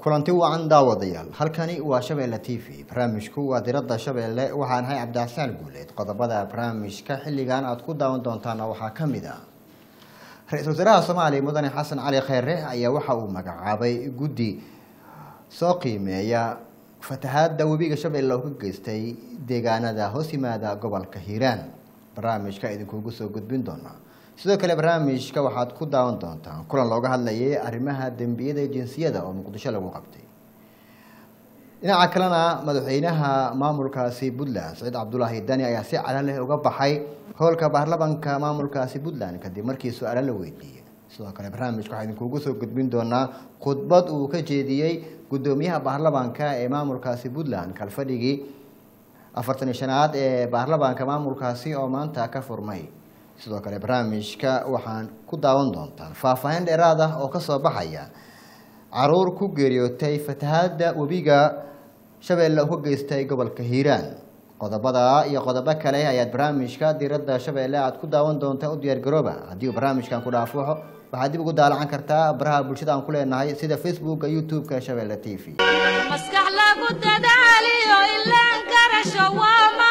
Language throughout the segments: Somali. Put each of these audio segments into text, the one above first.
kulanti wacan daawadayaal halkani waa Shabeelle TV barnaamijku waa diradda Shabeelle waxaan hay Cabdixasaan Guuleed qodobada barnaamijka xilligan aad ku daawan doontaan waxa kamid ah Ra'iisul Wasaaraha Soomaaliya Mudane Xasan Cali Khayre ayaa waxa uu magacaabay guddi soo qiimeeya fatahaadda webiga Shabeelle oo ka geystay deegaanada hoos yimaada gobolka Hiiraan barnaamijka idinku soo gudbin doona sidoo kale barnaamijka waxaad ku daawan doontaan kulan looga hadlayay arrimaha dambiyada jinsiyada oo Muqdisho lagu qabtay dhinaca kalena madaxweynaha maamulkaasi Puntland Saciid Cabdullaahi Dani ayaa si calaamad leh uga baxay howlka baarlamaanka maamulkaasi Puntland kadib markii su'aalo la weydiiyay sidoo kale barnaamijka waxaan idinku soo gudbin doonaa khudbad uu ka jeediyay gudoomiyaha baarlamaanka ee maamulkaasi Puntland kalfadhigii 45aad ee baarlamaanka maamulkaasi oo maanta ka furmay sidoo kale barnaamijka waxaan ku daawan doontaan faahfaahin dheeraad ah oo ka soo baxaya caruur ku geeriyootay fatahaadda webiga Shabeelle oo ka geystay gobolka Hiiraan qodobada iyo qodobo kale ayaad barnaamijka diradda Shabeelle aad ku daawan doontaan u diyaar garooba haddii barnaamijkan ku dhaafo waxaad dib ugu daalan kartaa baraha bulshada aan ku leenahay sida Facebook iyo YouTube-ka Shabeelle TV maskax lagu dadaaliyo ilaan karasho waama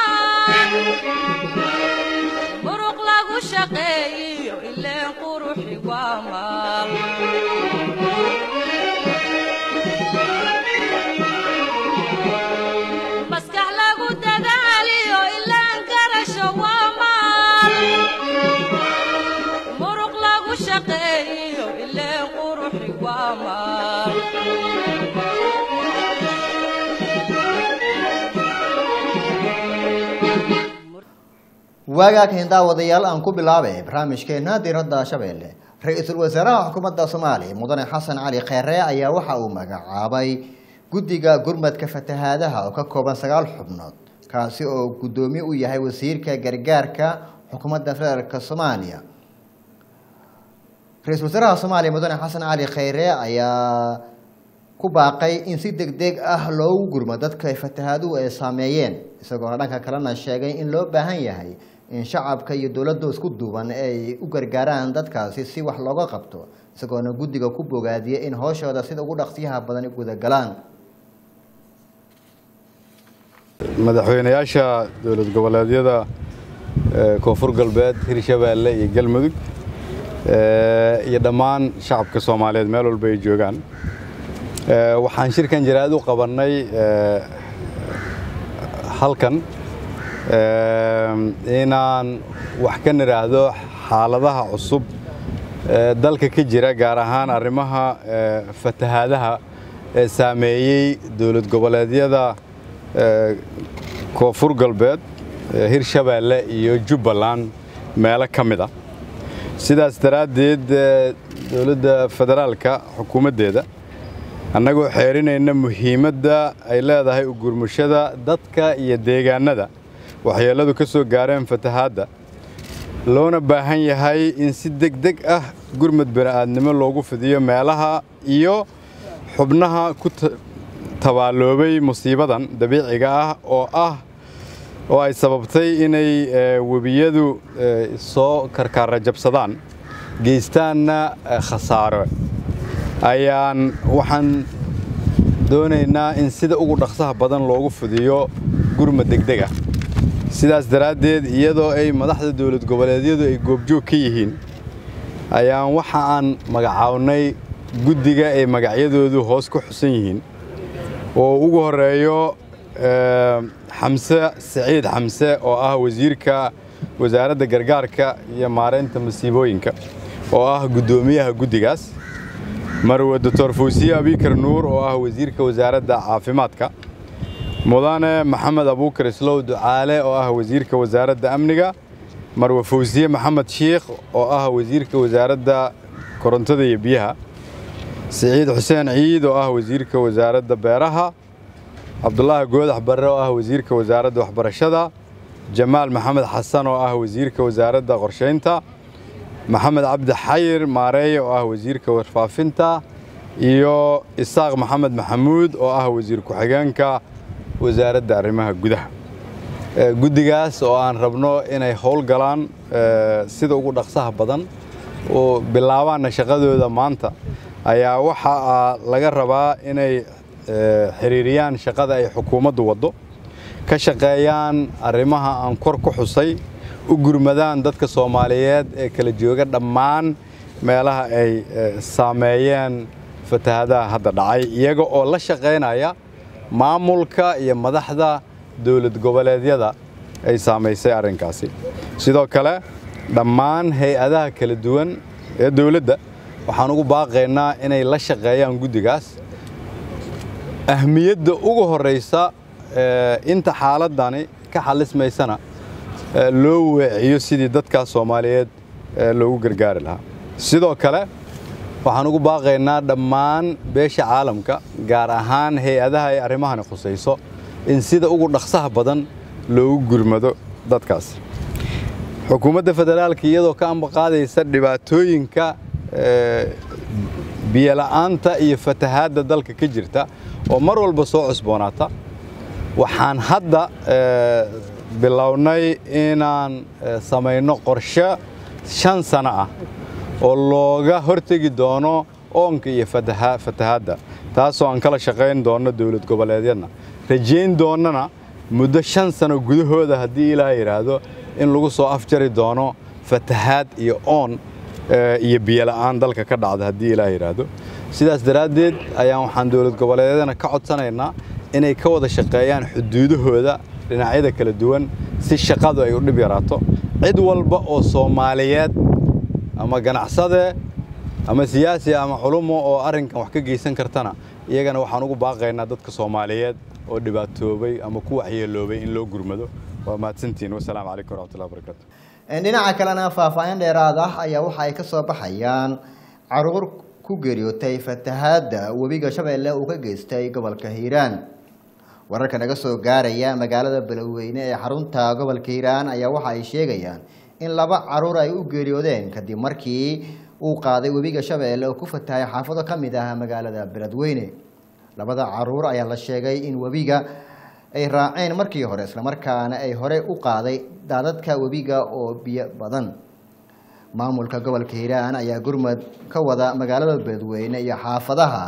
muruq lagu shaqeeyo ilaan quruxi waama maskax lagu dadaaliyo ilaan karasho waama muruq lagu shaqeeyo ilaan quruxi waama waaga ka daawadayaal aan ku bilaabay barnaamijkeena diradda Shabeelle Ra'iisul Wasaaraha Xukuumadda Soomaaliya Mudane Xasan Cali Khayre ayaa waxa uu magacaabay guddiga gurmadka fatahaadaha oo ka kooban 9 xubnood kaasi oo gudoomiye u yahay wasiirka gargaarka Xukuumadda Federaalka Soomaaliya Ra'iisul Wasaaraha Soomaaliya Mudane Xasan Cali Khayre ayaa ku baaqay in si degdeg ah loo gurmo dadka fatahaaduhu ay saameeyeen isagoo dhanka kalena sheegay in loo baahan yahay in shacabka iyo dawladdu isku duuban ay u gargaaraan dadkaasi si wax looga qabto isagoo guddiga ku bogaadiyay in hawshooda sida ugu dhaqsiyaha badan guda galaan madaxweynayaasha dawlad goboleedyada Koonfur Galbeed Hirshabeelle iyo Galmudug iyo dhammaan shacabka Soomaaliyeed meel walba ay joogaan waxaan shirkan jiraad u qabanay halkan inaan wax ka niraahdo xaaladaha cusub dalka ka jira gaar ahaan arrimaha fatahaadaha ee saameeyay dawlad goboleedyada Koonfur Galbeed Hirshabeelle iyo Jubbaland meelo kamid ah sidaas daraadeed dawladda federaalka xukuumadeeda annagoo xeerinayna muhiimadda ay leedahay u gurmushada dadka iyo deegaanada waxyeeladu ka soo gaareen fatahaadda loona baahan yahay in si degdeg ah gurmad bini'aadnimo loogu fidiyo meelaha iyo xubnaha ku tabaaloobay musiibadan dabiiciga ah oo ay sababtay inay webiyadu soo karkaara jabsadaan geystaanna khasaaro ayaan waxaan doonaynaa in sida ugu dhaqsaha badan loogu fidiyo gurmad degdeg ah sidaas daraadeed iyadoo ay madaxda dawlad goboleedyadu ay goobjoog ka yihiin ayaan waxa aan magacaabnay guddiga ay magacyadoodu hoos ku xusan yihiin oo ugu horeeyo Xamse Saciid Xamse oo ah wasiirka wasaaradda gargaarka iyo maareynta masiibooyinka oo ah gudoomiyaha guddigaas marwo Dr. Fawsiye Abikar Nuur oo ah wasiirka wasaaradda caafimaadka mudane Maxamed Abuukar Islow Ducaale oo ah wasiirka wasaaradda amniga marwo Fawsiye Maxamed Sheekh oo ah wasiirka wasaaradda korontada iyo biyaha Saciid Xuseen Ciid oo ah wasiirka wasaaradda beeraha Abdullaah Goodax Barre oo ah wasiirka wasaaradda waxbarashada Jamaal Maxamed Xasan oo ah wasiirka wasaaradda qorsheynta Maxamed Cabdi Xayir Maareeye oo ah wasiirka warfaafinta iyo Isaaq Maxamed Maxamuud oo ah wasiir ku-xigeenka wasaaradda arrimaha gudaha guddigaas oo aan rabno inay howl galaan sida ugu dhaqsaha badan oo bilaabaan shaqadooda maanta ayaa waxa laga rabaa inay xiriiriyaan shaqada ay xukuumaddu wado ka shaqeeyaan arrimaha aan kor ku xusay u gurmadaan dadka Soomaaliyeed ee kala jooga dhammaan meelaha ay saameeyeen fatahaadaha hadda dhacay iyaga oo la shaqeynaya maamulka iyo madaxda dawlad goboleedyada ay saameysay arrinkaasi sidoo kale dhammaan hay'adaha kala duwan ee dawladda waxaan ugu baaqaynaa inay la shaqeeyaan guddigaas ahmiyadda ugu horeysa inta xaaladani ka xalismaysana loo weeciyo sidii dadka Soomaaliyeed loogu gargaari lahaa sidoo kale waxaan ugu baaqaynaa dhammaan beesha caalamka gaar ahaan hay'adaha ay arrimahan khusayso in sida ugu dhaqsaha badan loogu gurmado dadkaas xukuumadda federaalka iyadoo ka ambaqaadaysa dhibaatooyinka biyo la'aanta iyo fatahaadda dalka ka jirta oo mar walba soo cusboonaata waxaan hadda bilownay inaan samayno qorshe 5 sano ah oo looga hortagi doono oonka iyo fatahaadda taasoo aan kala shaqeyn doono dawlad goboleedyadna rajayn doonana muddo 5 sano gudahooda haddii Ilaahay yiraahdo in lagu soo afjari doono fatahaad iyo oon iyo biyo la'aan dalka ka dhacda haddii Ilaahay yiraahdo sidaas daraadeed ayaan waxaan dawlad goboleedyadana ka codsanaynaa inay ka wada shaqeeyaan xuduudahooda dhinacyada kala duwan si shaqadu ay u dhib yaraato cid walba oo Soomaaliyeed ama ganacsade ama siyaasi ama culumo oo arrinkan wax ka geysan kartana iyagana waxaan ugu baaqaynaa dadka Soomaaliyeed oo dhibaatoobay ama ku waxyeeloobay in loo gurmado waa mahadsantiin wassalaamu calaykum warahmatullahi wabarakatuh dhinaca kalena faahfaahin dheeraad ah ayaa waxa ay ka soo baxayaan caruur ku geeriyootay fatahaadda webiga Shabeelle uu ka geystay gobolka Hiiraan wararka naga soo gaaraya magaalada Beledweyne ee xarunta gobolka Hiiraan ayaa waxa ay sheegayaan in 2 caruur ay u geeriyoodeen kadib markii uu qaaday webiga Shabeelle oo ku fatahay xaafado kamid ah magaalada Beledweyne 2 caruur ayaa la sheegay in webiga ay raaceen markii hore isla markaana ay hore u qaaday daadadka webiga oo biyo badan maamulka gobolka Hiiraan ayaa gurmad ka wada magaalada Beledweyne iyo xaafadaha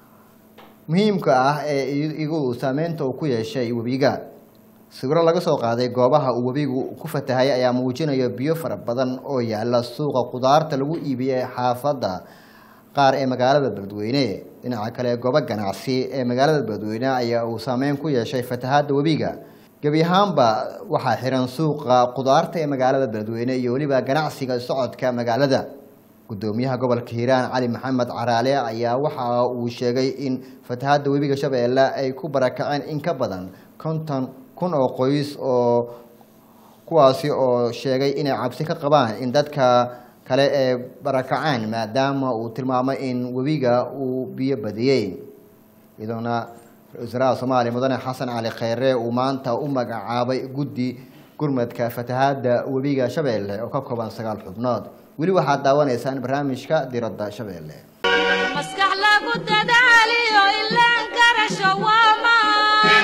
muhiimka ah ee iyagu saameynta ku yeeshay webiga sawirro laga soo qaaday goobaha uu webigu ku fatahay ayaa muujinaya biyo fara badan oo yaala suuqa qudaarta lagu iibiyay xaafada qaar ee magaalada Beledweyne dhinaca kale goobo ganacsi ee magaalada Beledweyne ayaa uu saameyn ku yeeshay fatahaadda webiga gabi ahaanba waxa xiran suuqa qudaarta ee magaalada Beledweyne iyo waliba ganacsiga socodka magaalada gudoomiyaha gobolka Hiiraan Cali Maxamed Caraale ayaa waxa uu sheegay in fatahaadda webiga Shabeelle ay ku barakaceen in ka badan 50,000 oo qoys oo kuwaasi oo sheegay inay cabsi ka qabaan in dadka kale ee barakacaan maadaama uu tilmaamay in webiga uu biyo badiyay idona Wasiirka Soomaaliya Mudane Xasan Cali Khayre uu maanta u magacaabay guddi gurmadka fatahaadda webiga Shabeelle oo ka kooban 9 xubnood weli waxaad daawanaysaan barnaamijka diradda Shabeelle maskax lagu dadaaliyo ilaan karasho waamaan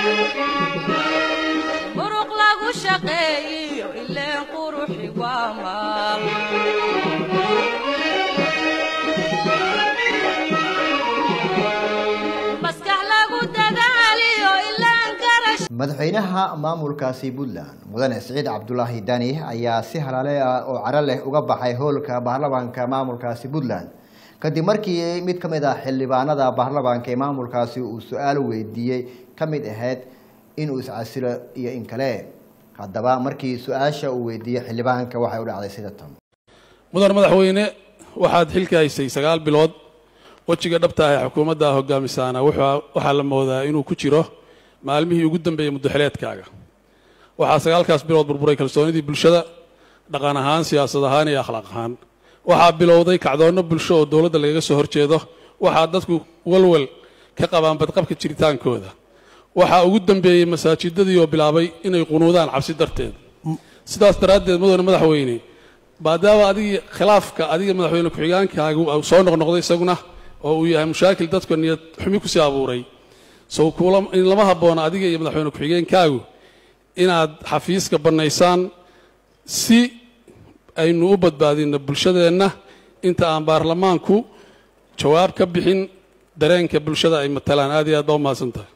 muruq lagu shaqeeyo ilaan quruxi waamaan maskax lagu dadaaliyo ilaan karasho madaxweynaha maamulkaasi Puntland Mudane Saciid Cabdullaahi Dani ayaa si halaale ah oo caro leh uga baxay hoolka baarlamaanka maamulkaasi Puntland kadib markii mid kamid ah xildhibaanada baarlamaanka ee maamulkaasi uu su'aal weydiiyay kamid ahayd in uu iscasilo iyo in kale haddaba markii su'aasha uu weydiiyay xildhibaanka waxay u dhacday sida tan mudane madaxweyne waxaad xilka haysay 9 bilood wajiga dhabta ah xukuumadda hogaamisaana waxa la moodaa inuu ku jiro maalmihii ugu dambeeyay muddaxileedkaaga waxaa 9kaas bilood burburay kalsoonidii bulshada dhaqan ahaan siyaasad ahaan iyo akhlaaq ahaan waxaa bilowday kacdoonno bulsho oo dawladda lagaga soo horjeedo waxaa dadku walwal ka qabaan badqabka jiritaankooda waxaa ugu dambeeyay masaajidadii oo bilaabay inay qunuudaan cabsi darteed sidaas daraaddeed mudane madaxweyne maadaama adiga khilaafka adiga madaxweyne ku-xigeenkaagu soo noqnoqday isaguna oo uu yahay mushaakil dadka niyad xumi ku sii abuuray soo in lama habboona adiga iyo madaxweyne ku-xigeenkaagu inaad xafiiska bannaysaan si aynu u badbaadino bulshadeenna inta aan baarlamaanku jawaab ka bixin dareenka bulshada ay matalaan aad iyo aad baa u mahadsantahay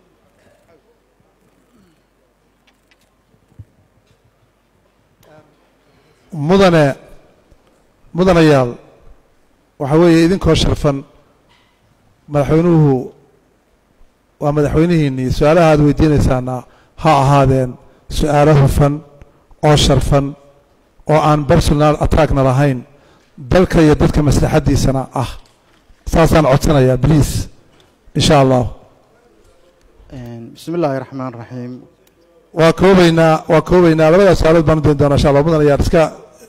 mudanayaal waxa weeye idinkoo sharfan madaxweynuhu waa madaxweynihiinnii su-aalaha aad weydiinaysaana ha ahaadeen su-aalo hufan oo sharfan oo aan personal attackna lahayn dalka iyo dadka maslaxaddiisana ah saasaan codsanayaa bliis in sha allah bismi illaahi raxmaan raxiim waa koobaynaa labada su-aalood baan u dayn doonaa insha allah mudanayaal iska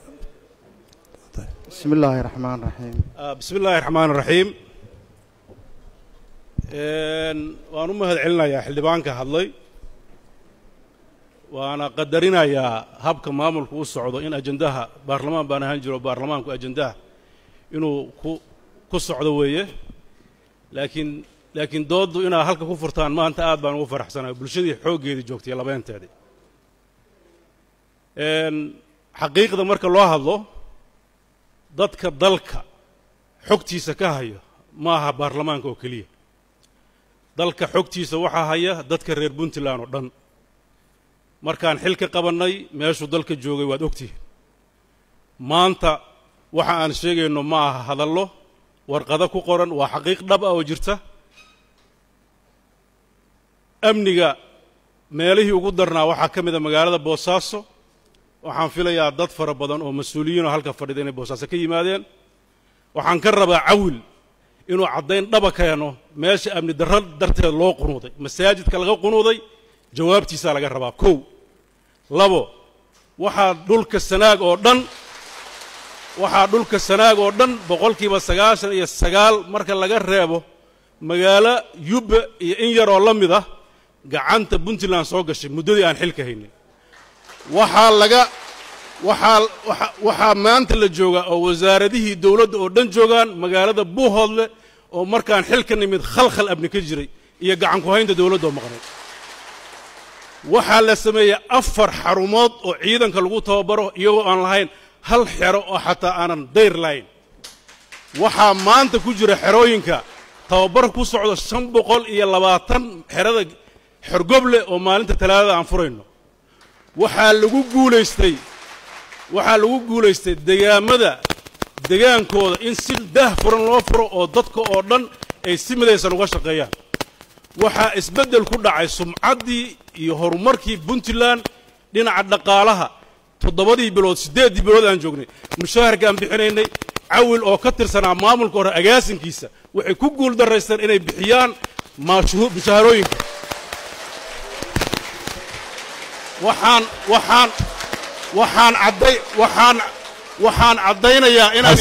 bismi illaahi raxmaan raxiim bismi illaahi raxmaan raxiim waan u mahad celinayaa xildhibaanka hadlay waana qadarinayaa habka maamulku u socdo in ajendaha baarlamaan baan ahaan jiro baarlamaanku ajendaha inuu ku socdo weeye laakiin dooddu inaad halka ku furtaan maanta aad baan ugu faraxsanahay bulshadii xooggeedii joogtay labeenteedii xaqiiqda marka loo hadlo dadka dalka xogtiisa ka hayo ma aha baarlamaanka oo keliya dalka xogtiisa waxaa haya dadka reer puntland oo dhan markaan xil ka qabannay meeshuu dalka joogay waad ogtihiin maanta waxa aan sheegayno ma aha hadallo warqado ku qoran waa xaqiiq dhab ah oo jirta amniga meelihii ugu darnaa waxaa ka mid a magaalada boosaaso waxaan filayaa dad fara badan oo mas-uuliyiinoo halka fadhida inay boosaaso ka yimaadeen waxaan ka rabaa cawil inuu caddayn dhaba keeno meesha amni darro darteed loo qunuuday masaajidka laga qunuuday jawaabtiisaa laga rabaa kow labo waxaa dhulka sanaag oo dhan boqolkiiba 99 marka laga reebo magaalo yubba iyo in yaroo la mid ah gacanta puntland soo gashay muddadii aan xilka haynin waxaa maanta la joogaa oo wasaaradihii dawladda oo dhan joogaan magaalada buuhoodle oo markaan xilka nimid khalkhal abni ka jiray iyo gacan ku haynta dawladda oo maqnay waxaa la sameeyey 4 xarumood oo ciidanka lagu tababaro iyagoo aan lahayn hal xero oo xataa aanan dayr lahayn waxaa maanta ku jira xerooyinka tababar ku socdo 520 xerada xorgoble oo maalinta talaadada aan furayno waxaa lagu guulaystay degaankooda in si daah furan loo furo oo dadka oo dhan ay si midaysan uga shaqeeyaan waxaa isbeddel ku dhacay sumcaddii iyo horumarkii puntland dhinaca dhaqaalaha 7 bilood 8 bilood aan joognay mushaharkaan bixinaynay cawil oo ka tirsanaa maamulka hore agaasinkiisa waxay ku guul daraysteen inay bixiyaan mushaharooyinka waxaan caddaynayaa inaan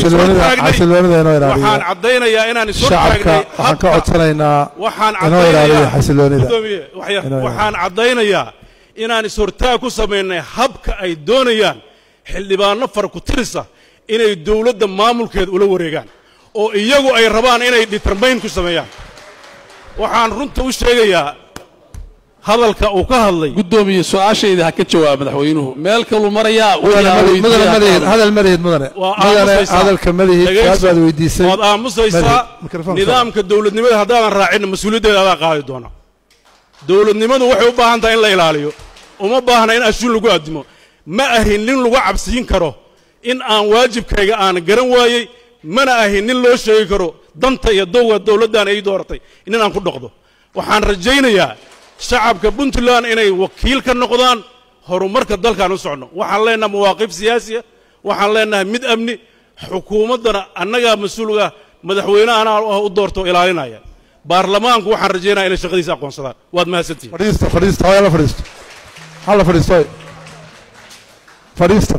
isoo taagnay waxaan ka codsanaynaa inoo ilaaliyo xasiloonida waxaan caddaynayaa inaan ishortaag ku samaynay habka ay doonayaan xildhibaano far ku tirisa inay dawladda maamulkeeda ula wareegaan oo iyagu ay rabaan inay determayn ku sameeyaan waxaan runta u sheegayaa hadalka uu ka hadlay gudoomiye su'aashayda ha ka jawaab madaxweynuhu meel kalu marayaa hadal mariyad mudane hadalka mariyad baad weydiisay waad aamusaysaa nidaamka dawladnimada haddaadan raacin mas-uuliyaddeeda adaa qaadi doona dawladnimadu waxay u baahan tahay in la ilaaliyo uma baahna in ashuun lagu addimo ma ahin nin lagu cabsiin karo in aan waajibkayga aan garan waayey mana ahin nin loo sheegi karo danta iyo dowga dawladdan ay dooratay in aan ku dhaqdo waxaan rajaynayaa shacabka puntland inay wakiil ka noqdaan horumarka dalkaan u socno waxaan leenahay mawaaqif siyaasiya waxaan leenahay mid amni xukuumaddana annagaa mas-uulga madaxweynahana u doorto ilaalinaya baarlamaanku waxaan rajaynayaa inay shaqadiisa aqoonsadaan waad mahadsantihiin fadhiista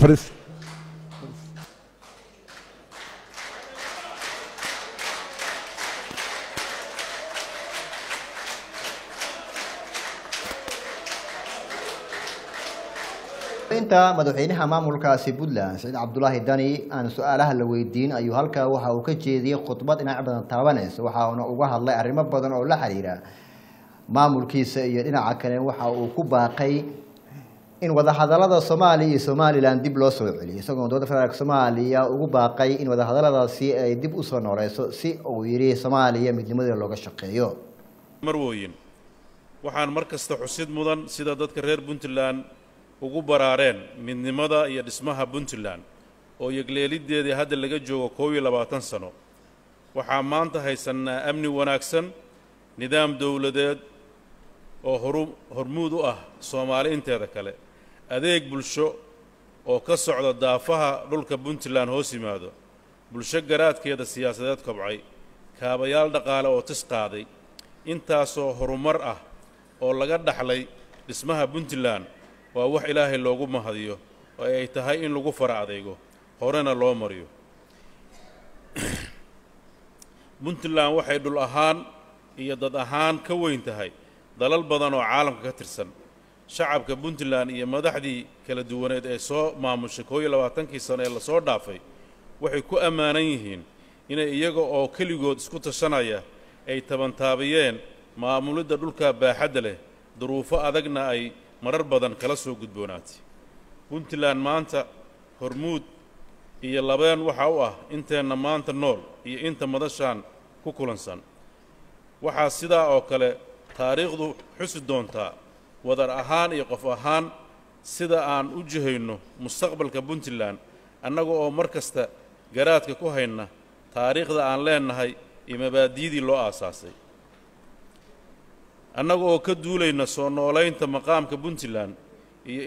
inta madaxweynaha maamulkaasi Puntland Saciid Cabdullaahi Dani aan su'aalaha la weydiin ayuu halka waxa uu ka jeediyay khudbad dhinac badan taabanaysa waxa uu uga hadlay arrimo badan oo la xiriira maamulkiisa iyo dhinaca kale waxa uu ku baaqay in wadahadalada Soomaaliya iyo Somaliland dib loo soo celiyo isagoo dowladda federaalka Soomaaliya ugu baaqay in wadahadaladaasi ay dib u soo nooleyso si uu yiri Soomaaliya midnimada looga shaqeeyo marwooyin waxaan markasta xusid mudan sida dadka reer Puntland ugu baraareen midnimada iyo dhismaha Puntland oo yagleelideedii hadda laga joogo 22 sano waxaa maanta haysanaa amni wanaagsan nidaam dawladeed oo hormuud u ah Soomaali inteeda kale adeeg bulsho oo ka socda daafaha dhulka Puntland hoos yimaado bulsho garaadkeeda siyaasadeed kobcay kaabayaal dhaqaale oo tis qaaday intaasoo horumar ah oo laga dhaxlay dhismaha Puntland waa wax Ilaahay loogu mahadiyo oo ay tahay in lagu fara adeego horena loo mariyo Puntland waxay dhul ahaan iyo dad ahaan ka weyn tahay dalal badan oo caalamka ka tirsan shacabka Puntland iyo madaxdii kala duwaneed ee soo maamushay 22 sano ee la soo dhaafay waxay ku amaanan yihiin inay iyaga oo kaligood isku tashanaya ay tabantaabiyeen maamulida dhulka baaxadda leh duruufo adagna ay marar badan kala soo gudboonaatay Puntland maanta hormuud iyo labeen waxa u ah inteena maanta nool iyo inta madashaan ku kulansan waxa sidaa oo kale taariikhdu xusi doontaa wadar ahaan iyo qof ahaan sida aan u jihayno mustaqbalka Puntland annaga oo markasta garaadka ku hayna taariikhda aan leenahay iyo mabaadiidii loo aasaasay annaga oo ka duulayna soo nooleynta maqaamka Puntland iyo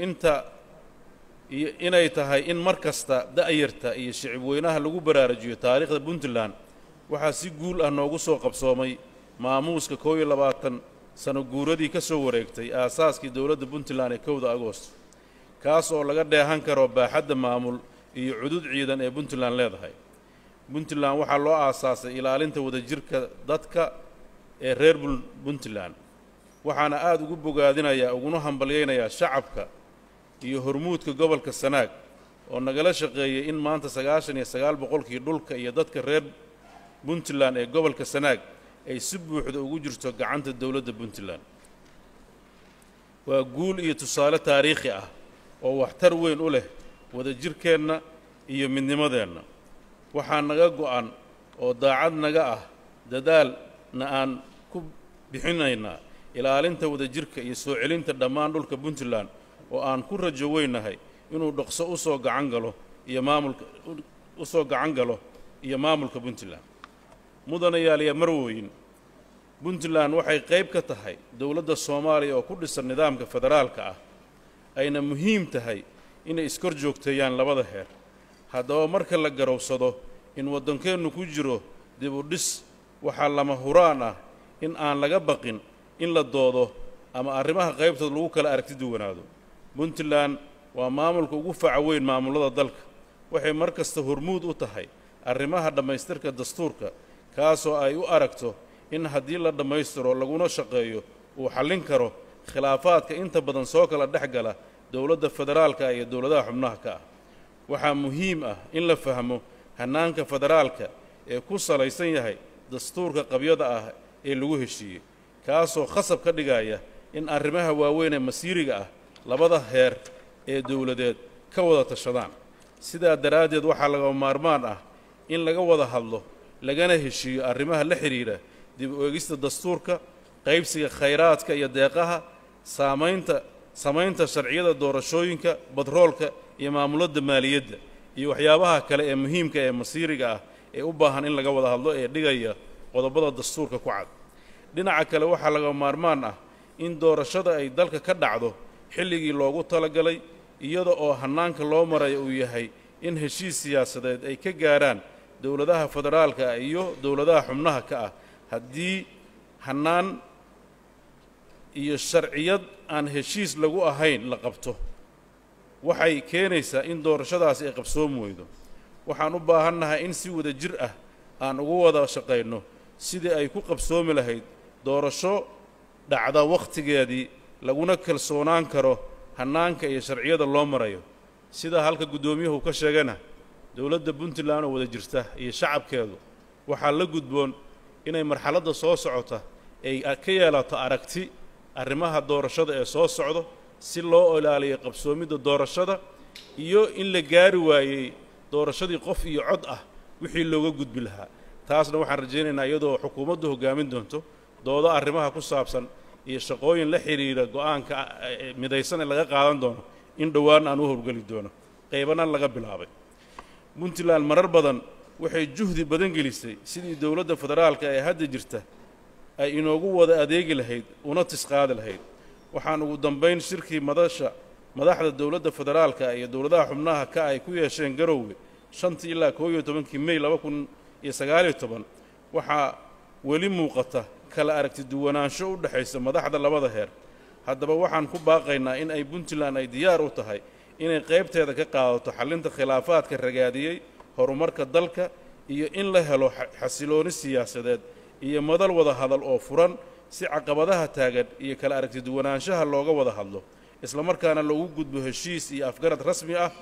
inay tahay in markasta da'yarta iyo shicib weynaha lagu baraarujiyo taariikhda Puntland waxa si guul ah noogu soo qabsoomay maamuuska 22 sano guuradii ka soo wareegtay aasaaskii dawladda Puntland ee 1 Agoosto kaas oo laga dheehan karo baaxadda maamul iyo cudud ciidan ee Puntland leedahay Puntland waxa loo aasaasay ilaalinta wadajirka dadka ee reer Puntland waxaana aad ugu bogaadinayaa uguna hambalyeynaya shacabka iyo hormuudka gobolka Sanaag oo nagala shaqeeyay in maanta 99% dhulka iyo dadka reer Puntland ee gobolka Sanaag ay si buuxda ugu jirto gacanta dawladda Puntland waa guul iyo tusaale taariikhi ah oo waxtar weyn u leh wadajirkeena iyo midnimadeena waxaa naga go'an oo daacad naga ah dadaalna aan ku bixinaynaa ilaalinta wadajirka iyo soo celinta dhammaan dhulka Puntland oo aan ku rajo weynahay inuu dhaqso u soo gacan galo iyo maamulka Puntland mudanayaal iyo marwooyin Puntland waxay qayb ka tahay dawladda Soomaaliya oo ku dhisan nidaamka federaalka ah ayna muhiim tahay inay iskor joogteeyaan labada heer haddaba marka la garowsado in waddankeenu ku jiro dib u dhis waxa lama huraan ah in aan laga baqin in la doodo ama arrimaha qaybtood lagu kala aragti duwanaado Puntland waa maamulka ugu faca weyn maamulada dalka waxay markasta hormuud u tahay arrimaha dhamaystirka dastuurka kaasoo ay u aragto in haddii la dhammaystiro laguna shaqeeyo uu xallin karo khilaafaadka inta badan soo kala dhexgala dawladda federaalka iyo dawladaha xubnaha ka ah waxaa muhiim ah in la fahmo hannaanka federaalka ee ku salaysan yahay dastuurka qabyada ah ee lagu heshiiyey kaasoo khasab ka dhigaya in arrimaha waaweyn ee masiiriga ah labada heer ee dawladeed ka wada tashadaan sidaa daraaddeed waxaa laga maarmaan ah in laga wada hadlo lagana heshiiyo arrimaha la xiriira dib u eegista dastuurka qaybsiga khayraadka iyo deeqaha samaynta sharciyada doorashooyinka badroolka iyo maamulada maaliyadda iyo waxyaabaha kale ee muhiimka ee masiiriga ah ee u baahan in laga wada hadlo ee dhigaya qodobada dastuurka ku cad dhinaca kale waxaa laga maarmaan ah in doorashada ay dalka ka dhacdo xilligii loogu talagalay iyada oo hannaanka loo maray uu yahay in heshiis siyaasadeed ay ka gaaraan dawladaha federaalka iyo dawladaha xubnaha ka ah haddii hannaan iyo sharciyad aan heshiis lagu ahayn la qabto waxay keenaysaa in doorashadaasi ay qabsoom weydo waxaan u baahannahay in si wada jir ah aan ugu wada shaqayno sidii ay ku qabsoomi lahayd doorasho dhacda wakhtigeedii laguna kalsoonaan karo hannaanka iyo sharciyada loo marayo sida halka guddoomiyuhu ka sheegana dawladda Puntland oo wada jirta iyo shacabkeedu waxaa la gudboon inay marxaladda soo socota ay ka yeelato aragti arrimaha doorashada ee soo socdo si loo ilaaliyo qabsoomidda doorashada iyo in la gaari waayey doorashadii qof iyo cod ah wixii looga gudbi lahaa taasna waxaan rajaynaynaa iyadoo xukuumaddu hoggaamin doonto doodo arrimaha ku saabsan iyo shaqooyin la xiriira go'aanka midaysan ee laga qaadan doono in dhowaan aan u howlgeli doono qaybanan laga bilaabay puntland marar badan waxay juhdi badan gelisay sidii dowladda federaalka ee hadda jirta ay inoogu wada adeegi lahayd una tisqaadi lahayd waxaan ugu dambayn shirkii madaxda dowladda federaalka iyo dowladaha xubnaha ka ay ku yeesheen garowge 5 ilaa 11 May 2019 waxaa weli muuqata kala aragti duwanaansho u dhaxaysa madaxda labada heer haddaba waxaan ku baaqaynaa in ay puntland ay diyaar u tahay inay qaybteeda ka qaadato xallinta khilaafaadka ragaadiyey horumarka dalka iyo in la helo xasilooni siyaasadeed iyo madal wada hadal oo furan si caqabadaha taagan iyo kala aragti duwanaanshaha looga wada hadlo isla markaana loogu gudbo heshiis iyo afgarad rasmi ah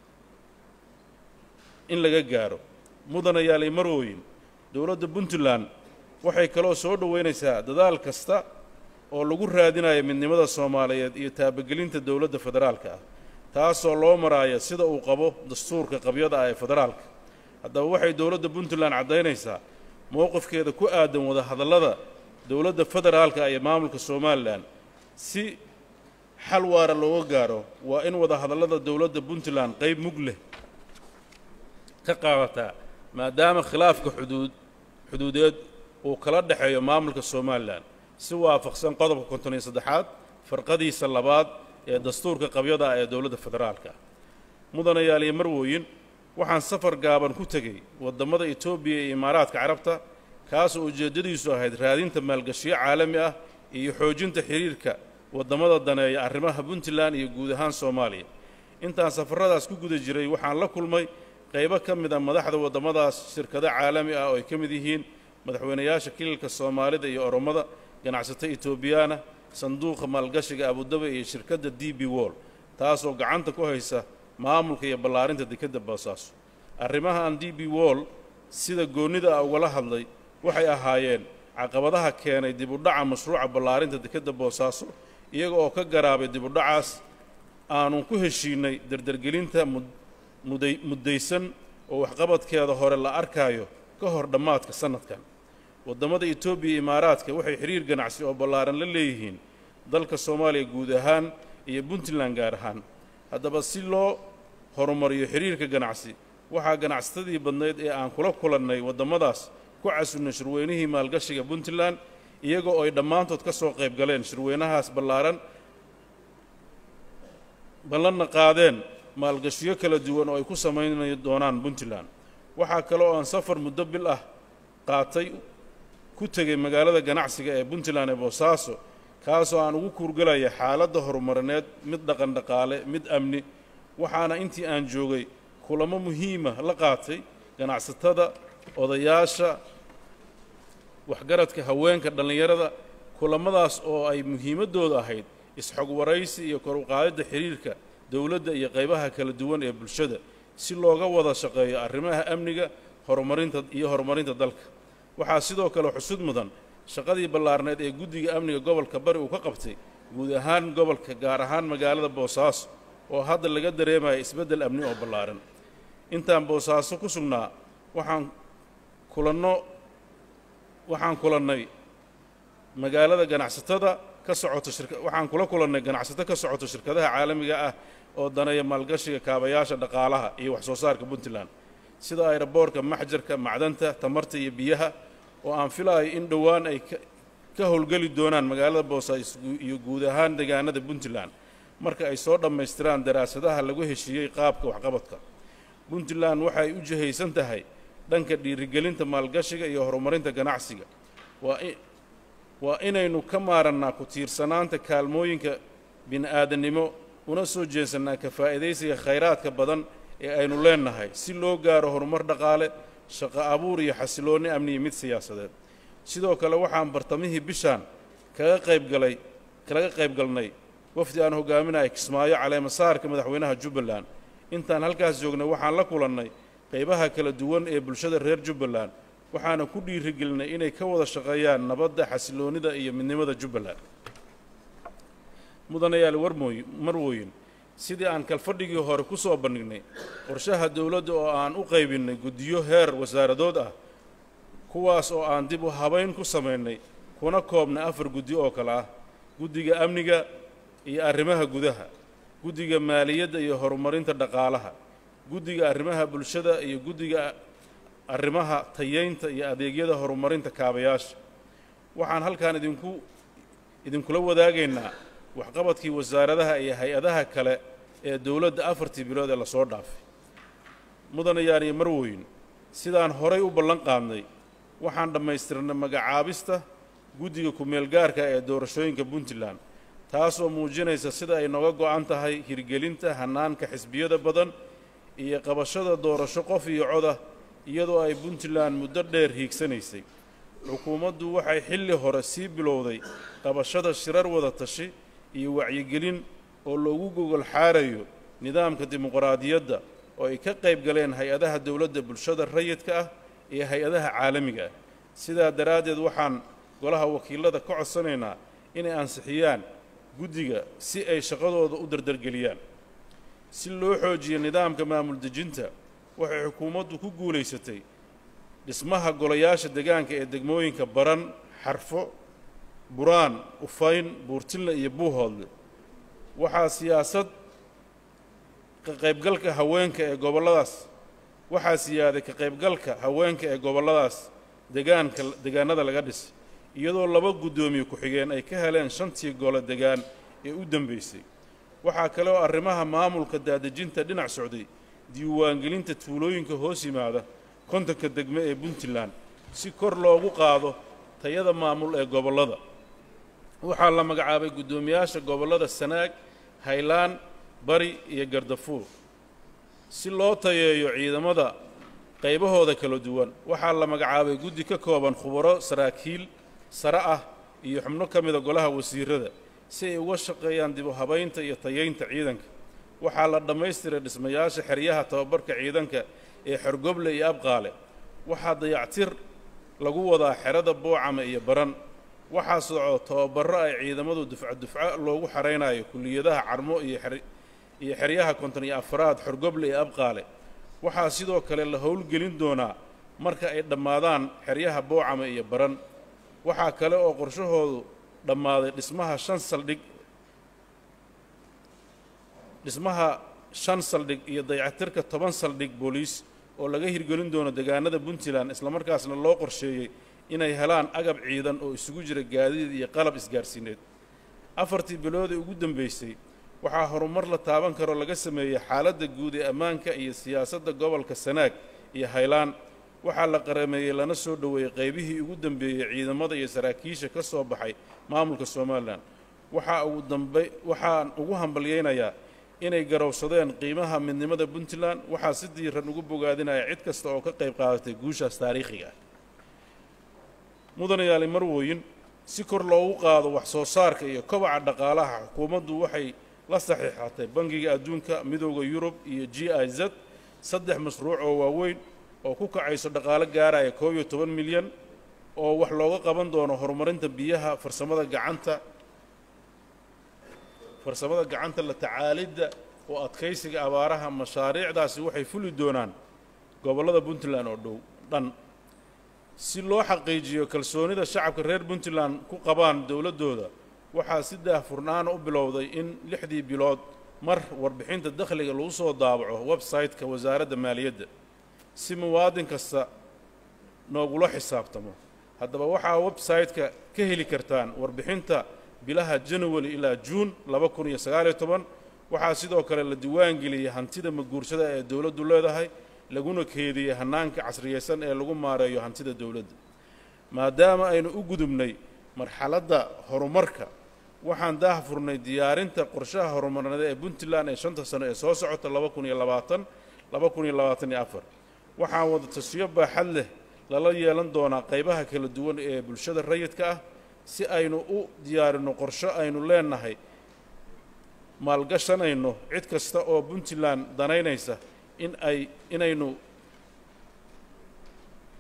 in laga gaaro mudanayaal iyo marwooyin dowladda puntland waxay kaloo soo dhaweynaysaa dadaal kasta oo lagu raadinayo midnimada Soomaaliyeed iyo taabagelinta dowladda federaalka ah taasoo loo maraayo sida uu qabo dastuurka qabyada ee federaalka haddaba waxay dowladda puntland cadaynaysaa mowqifkeeda ku aadan wada hadallada dowladda federaalka iyo maamulka Soomaaliland si xal waara looga gaaro waa in wada hadallada dowladda puntland qayb mug leh ka qaadataa maadaama khilaafka xuduudeed uu kala dhaxeeyo maamulka Soomaaliland si waafaqsan qodobka 53 farqadiisa labaad ee dastuurka qabyada ee dowladda federaalka mudanayaal iyo marwooyin waxaan safar gaaban ku tagay wadamada Itoobiya iyo Imaaraadka Carabta kaas oo ujeedadiisu ahayd raadinta maalgashiyo caalami ah iyo xoojinta xiriirka wadamada daneeya arrimaha Puntland iyo guud ahaan Soomaaliya intaan safaradaas ku guda jiray waxaan la kulmay qaybo ka mid ah madaxda wadamadaas shirkado caalami ah oo ay ka mid yihiin madaxweynayaasha kilalka Soomaalida iyo Oromada ganacsato Itoobiyana sanduuqa maalgashiga Abu Dhabi iyo shirkadda DB World taasoo gacanta ku haysa maamulka iyo ballaarinta dekedda Boosaaso arrimaha aan DB World sida goonida uga hadlay waxay ahaayeen caqabadaha keenay dib u dhaca mashruuca ballaarinta dekedda Boosaaso iyaga oo ka garaabay dib u dhacaas aanu ku heshiinay dardargelinta mudaysan oo waxqabadkeeda hore la arkayo ka hor dhamaadka sanadkan wadamada Itoobiya iyo Imaaraadka waxay xiriir ganacsi oo ballaaran la leeyihiin dalka Soomaaliya guud ahaan iyo Puntland gaar ahaan haddaba si loo horumariyo xiriirka ganacsi waxaa ganacsatadii badneed ee aan kula kulannay wadamadaas ku casuunay shirweynihii maalgashiga Puntland iyaga oo ay dhammaantood ka soo qayb galeen shirweynahaas ballaaran ballanna qaadeen maalgashiyo kala duwan oo ay ku sameynay doonaan Puntland waxaa kale oo aan safar muddo bil ah qaatay ku tagay magaalada ganacsiga ee Puntland ee Boosaaso kaasoo aan ugu kurgalaya xaaladda horumarineed mid dhaqan dhaqaale mid amni waxaana intii aan joogay kulamo muhiim ah la qaatay ganacsatada odayaasha waxgaradka haweenka dhalinyarada kulamadaas oo ay muhiimadooda ahayd isxog waraysi iyo kor u qaadida xiriirka dowladda iyo qaybaha kala duwan ee bulshada si looga wada shaqeeyo arrimaha amniga horumarinta dalka waxaa sidoo kale xusud mudan shaqadii ballaarneed ee guddiga amniga gobolka Bari uu ka qabtay guud ahaan gobolka gaar ahaan magaalada Boosaaso oo hadda laga dareemayo isbedel amni oo ballaaran intaan Boosaaso ku sugnaa waxaan kulannay magaalada ganacsatada ka socoto waxaan kula kulannay ganacsato ka socoto shirkadaha caalamiga ah oo daneeya maalgashiga kaabayaasha dhaqaalaha iyo wax soo saarka Puntland sida aeroboorka maxjarka macdanta tamarta iyo biyaha oo aan filayo in dhowaan ay ka howlgali doonaan magaalada Boosaaso iyo guud ahaan deegaanada Puntland marka ay soo dhameystiraan daraasadaha lagu heshiiyay qaabka waxqabadka Puntland waxay u jihaysan tahay dhanka dhiirigelinta maalgashiga iyo horumarinta ganacsiga waa inaynu ka maarannaa ku tiirsanaanta kaalmooyinka bini'aadanimo una soo jeensannaa ka faa'iidaysiga khayraadka badan ee aynu leenahay si loo gaaro horumar dhaqaale shaqo abuur iyo xasilooni amni mid siyaasadeed sidoo kale waxaan bartamihii bishaan kaga qayb galnay wafdi aan hogaaminay Kismaayo caleema saarka madaxweynaha Jubbaland intaan halkaas joognay waxaan la kulannay qaybaha kala duwan ee bulshada reer Jubbaland waxaana ku dhiirigelinay inay ka wada shaqeeyaan nabadda xasiloonida iyo midnimada Jubbaland mudanayaal marwooyin sidii aan kalfadhigii hore ku soo bandhignay qorshaha dawladda oo aan u qaybinnay guddiyo heer wasaaradood ah kuwaas oo aan dib u habayn ku samaynay kuna koobnay 4 guddi oo kale ah guddiga amniga iyo arrimaha gudaha guddiga maaliyadda iyo horumarinta dhaqaalaha guddiga arrimaha bulshada iyo guddiga arrimaha tayeynta iyo adeegyada horumarinta kaabayaasha waxaan halkaan idinkula wadaagaynaa waxqabadkii wasaaradaha iyo hay-adaha kale ee dawladda 4 bilood ee la soo dhaafay mudanayaal iyo marwooyin sidaan horay u ballan qaadnay waxaan dhammaystirnay magacaabista guddiga ku-meelgaarka ee doorashooyinka Puntland taasoo muujinaysa sida ay nooga go'an tahay hirgelinta hanaanka xisbiyada badan iyo qabashada doorasho qof iyo cod ah iyadoo ay Puntland muddo dheer hiigsanaysay xukuumaddu waxay xilli hore sii bilowday qabashada shirar wada tashi iyo wacyigelin oo loogu gogol xaarayo nidaamka dimuqraadiyadda oo ay ka qayb galeen hay-adaha dawladda bulshada rayidka ah iyo hay-adaha caalamiga ah sidaa daraaddeed waxaan golaha wakiilada ka codsanaynaa inay ansixiyaan guddiga si ay shaqadooda u dardargeliyaan si loo xoojiyo nidaamka maamul dejinta waxay xukuumaddu ku guulaysatay dhismaha golayaasha deegaanka ee degmooyinka Baran Xarfo Buraan Ufayn Buurtille iyo Buuhoodle waxaa siyaasad ka qaybgalka haweenka ee goboladaas waxaa siyaaday ka qaybgalka haweenka ee goboladaas deegaanada laga dhisay iyadoo 2 guddoomiye ku xigeen ay ka heleen 5 gole deegaan ee u dambeysay waxaa kale oo arrimaha maamulka daadejinta dhinac socday diiwaangelinta tuulooyinka hoos yimaada kontonka degme ee Puntland si kor loogu qaado tayada maamul ee gobolada waxaa la magacaabay guddoomiyaasha gobolada Sanaag Highland Bari iyo Gardafuur si loo tayeeyo ciidamada qaybahooda kala duwan waxaa la magacaabay guddi ka kooban khubaro saraakiil sare ah iyo xubno ka mid ah golaha wasiirada si ay uga shaqeeyaan dib u habaynta iyo tayeynta ciidanka waxaa la dhammaystiray dhismayaasha xeryaha tababarka ciidanka ee Xorgoble iyo Abqaale waxaa dayactir lagu wadaa xerada Boocama iyo Baran waxaa socdo tababaro ay ciidamadu dufca loogu xareynayo kulliyadaha Carmo iyo xeryaha 54aad Xorgoble iyo Abqaale waxaa sidoo kale la howlgelin doonaa marka ay dhammaadaan xeryaha Boocama iyo Baran waxaa kale oo qorshahoodu dhammaaday dhismaha 5 saldhig iyo dayactirka 10 saldhig booliis oo laga hirgelin doono deegaanada Puntland isla markaasna loo qorsheeyay inay helaan agab ciidan oo isugu jira gaadiid iyo qalab isgaarsiineed 4 bilood ee ugu dambeysay waxaa horumar la taaban karo laga sameeyay xaaladda guud ee ammaanka iyo siyaasadda gobolka Sanaag iyo Highland waxaa la qarameeyay lana soo dhaweeyay qaybihii ugu dambeeyay ciidamada iyo saraakiisha ka soo baxay maamulka Soomaaliland waxaan ugu hambalyeynayaa inay garowsadeen qiimaha midnimada Puntland waxaa si diiran ugu bogaadinaya cid kasta oo ka qayb qaadatay guushaas taariikhiga ah mudanayaal marwooyin si kor loogu qaado wax soo saarka iyo kobaca dhaqaalaha xukuumaddu waxay la saxiixatay bangiga adduunka midowga Yurub iyo GIZ 3 mashruuc oo waaweyn oo ku kacayso dhaqaale gaaraya 12 milyan oo wax looga qaban doono horumarinta biyaha farsamada gacanta la tacaalidda oo adkaysiga abaaraha mashaariicdaasi waxay fuli doonaan gobolada Puntland oo dhan si loo xaqiijiyo kalsoonida shacabka reer Puntland ku qabaan dawladooda waxaa si daahfurnaan u bilowday in 6 bilood mar warbixinta dakhliga lagu soo daabaco website-ka wasaaradda maaliyadda si muwaadin kasta noogula xisaabtamo haddaba waxaa website-ka ka heli kartaan warbixinta bilaha January ilaa June 2019 waxaa sidoo kale la diiwaan geliyay hantida maguurshada ee dawladdu leedahay laguna keediyay hanaanka casriyeysan ee lagu maareeyo hantida dawladda maadaama aynu u gudubnay marxaladda horumarka waxaan daahfurnay diyaarinta qorshaha horumarineed ee Puntland ee 5 sano ee soo socota 2020-2024 waxaan wada tashiyo baaxad leh lala yeelan doonaa qaybaha kala duwan ee bulshada rayidka ah si aynu u diyaarino qorshe aynu leenahay maalgashanayno cid kasta oo Puntland danaynaysa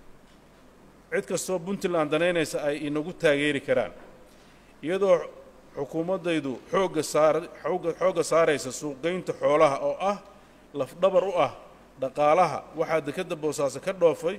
cid kasta oo Puntland danaynaysa ay inagu taageeri karaan iyadoo xukuumaddaydu xoogga saaraysa suuqgeynta xoolaha oo ah lafdhabar u ah dhaqaalaha waxaa dekedda boosaaso ka dhoofay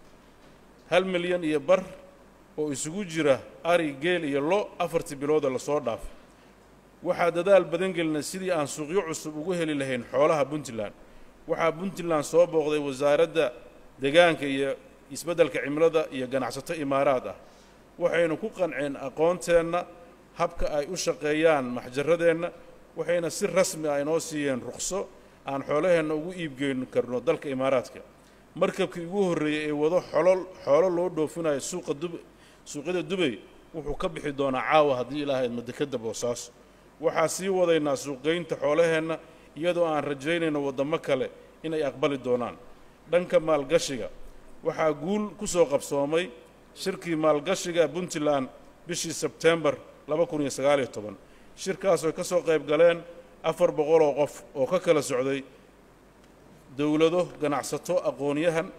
1 milyan iyo bar oo isugu jira ari geel iyo lo 4 bilooda la soo dhaafay waxaa dadaal badan gelinay sidii aan suuqyo cusub ugu heli lahayn xoolaha Puntland waxaa Puntland soo booqday wasaaradda deegaanka iyo isbeddelka cimilada iyo ganacsato imaaraad ah waxaynu ku qanceen aqoonteenna habka ay u shaqeeyaan maxjaradeenna waxayna si rasmi ah inoo siiyeen ruqso aan xoolaheenna ugu iibgeyn karno dalka imaaraadka markabkii ugu horreeyay ee wado xoolo loo dhoofinayo suuqyada Dubai wuxuu ka bixi doonaa caawa haddii Ilaahay dekedda Boosaaso waxaa sii wadaynaa suuqgeynta xoolaheenna iyadoo aan rajaynayno wadamo kale inay aqbali doonaan dhanka maalgashiga waxaa guul ku soo qabsoomay shirkii maalgashiga Puntland bishii September 2019 shirkaas oo ka soo qayb galeen 400 oo qof oo ka kala socday dawlado ganacsato aqoonyahan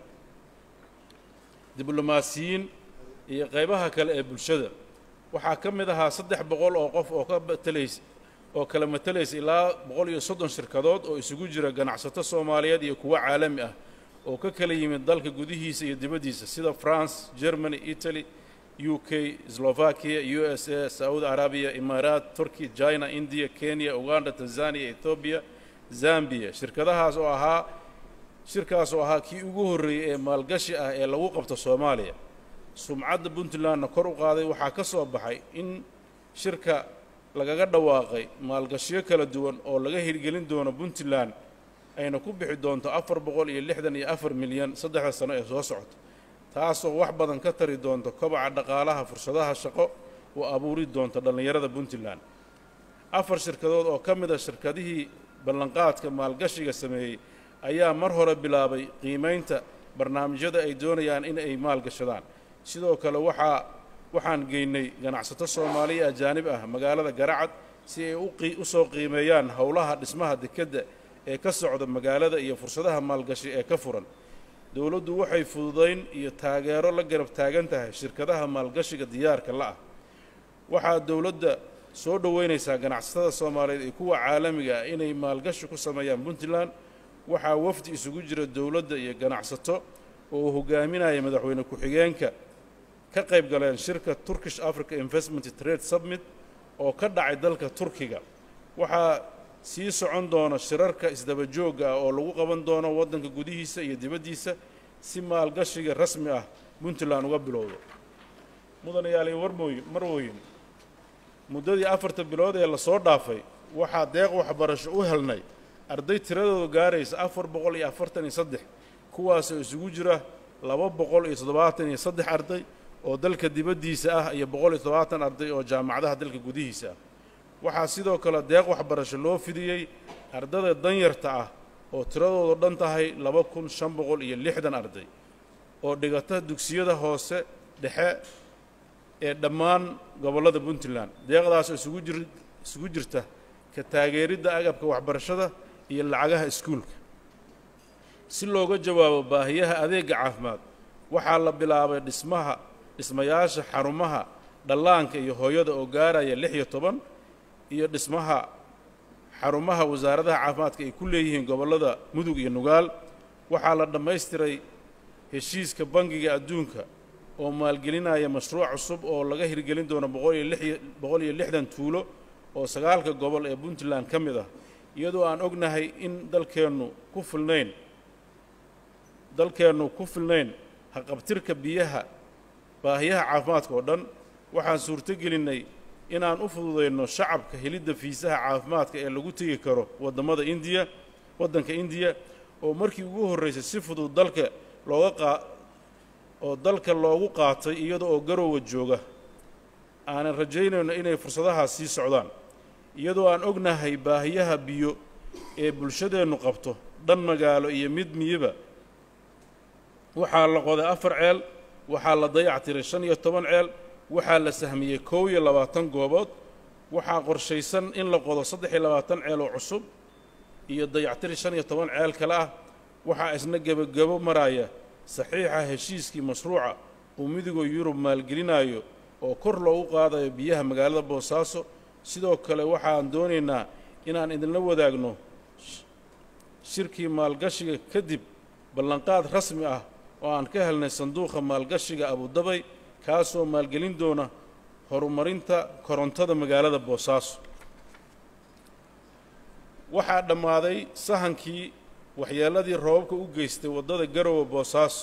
diblomaasiyiin iyo qaybaha kale ee bulshada waxaa ka mid ahaa 300 oo qof oo kala matalaysa ilaa 130 shirkadood oo isugu jira ganacsato Soomaaliyeed iyo kuwa caalami ah oo ka kala yimid dalka gudihiisa iyo dibaddiisa sida France, Germany, Italy, UK, Slovakia, USA, Saudi Arabia, Imaaraat, Turkey, China, India, Kenya, Uganda, Tanzania, Ethiopia, Zambia shirkadahaas oo ahaa kii ugu horreeyay ee maalgashi ah ee lagu qabto Soomaaliya sumcadda Puntlandna kor u qaaday waxaa ka soo baxay in shirka lagaga dhawaaqay maalgashiyo kala duwan oo laga hirgelin doono Puntland ayna ku bixi doonto 464 milyan 3 sano ee soo socota taasoo wax badan ka tari doonto kobaca dhaqaalaha fursadaha shaqo oo abuuri doonto dhalinyarada Puntland 4 shirkadood oo ka mid ah shirkadihii ballanqaadka maalgashiga sameeyay ayaa mar hore bilaabay qiimeynta barnaamijyada ay doonayaan in ay maalgashadaan sidoo kale waxaan geynay ganacsato Soomaaliya ajaanib ah magaalada Garacad si ay u soo qiimeeyaan hawlaha dhismaha dekedda ee ka socda magaalada iyo fursadaha maalgashi ee ka furan dawladdu waxay fududeyn iyo taageero la garab taagan tahay shirkadaha maalgashiga diyaarka la ah waxaa dawladda soo dhaweynaysaa ganacsatada Soomaaliyeed ee kuwa caalamiga ah inay maalgashi ku sameeyaan Puntland waxaa wafdi isugu jira dawladda iyo ganacsato oo hogaaminaya madaxweyne ku-xigeenka ka qayb galeen shirka Turkish Africa Investment Trade Summit oo ka dhacay dalka Turkiga waxaa sii socon doona shirarka isdaba joogga ah oo lagu qaban doono waddanka gudihiisa iyo dibaddiisa si maalgashiga rasmi ah Puntland uga bilowdo mudanayaal marwooyin muddadii 4 bilood ee la soo dhaafay waxaa deeq waxbarasho u helnay arday tiradoodu gaaraysa 443 kuwaas oo isugu jira 273 arday oo dalka dibaddiisa ah iyo 170 arday oo jaamacadaha dalka gudihiisa ah waxaa sidoo kale deeq waxbarasho loo fidiyey ardada danyarta ah oo tiradoodu dhan tahay 2560 arday oo dhigata dugsiyada hoose dhexe ee dhammaan gobollada Puntland deeqdaas isugu jirta ka taageeridda agabka waxbarashada iyo lacagaha iskuulka si looga jawaabo baahiyaha adeegga caafimaad waxaa la bilaabay dhismayaasha xarumaha dhallaanka iyo hooyada oo gaaraya 16 iyo dhismaha xarumaha wasaaradaha caafimaadka ay ku leeyihiin gobollada Mudug iyo Nugaal waxaa la dhammaystiray heshiiska bangiga adduunka oo maalgelinaya mashruuc cusub oo laga hirgelin doono 160 tuulo oo 9 gobol ee Puntland ka mid ah iyadoo aan ognahay in dalkeennu ku filnayn haqabtirka biyaha baahiyaha caafimaadka oo dhan waxaan suurto gelinay inaan u fududeyno shacabka helidda fiisaha caafimaadka ee lagu tegi karo waddanka Indiya oo markii ugu horreysay si fudud dalka loogu qaatay iyadoo garowga jooga aanan rajaynayno inay fursadahaas sii socdaan iyadoo aan ognahay baahiyaha biyo ee bulshadeennu qabto dhan magaalo iyo mid miyiba waxaa la qoday 4 ceel waxaa la dayactiray 15 ceel waxaa la sahmiyey 21 goobood waxaa qorshaysan in la qodo 23 ceel oo cusub iyo dayactir 15 ceel kale ah waxaa isna gabagabo maraya saxiixa heshiiskii mashruuca uu Midowga Yurub maalgelinayo oo kor loogu qaadayo biyaha magaalada Boosaaso sidoo kale waxaan doonaynaa inaan idinla wadaagno shirkii maalgashiga kadib ballanqaad rasmi ah oo aan ka helnay sanduuqa maalgashiga abudabay kaasoo maalgelin doona horumarinta korontada magaalada boosaaso waxaa dhammaaday sahankii waxyeelladii roobabka u geystay waddada garowe boosaaso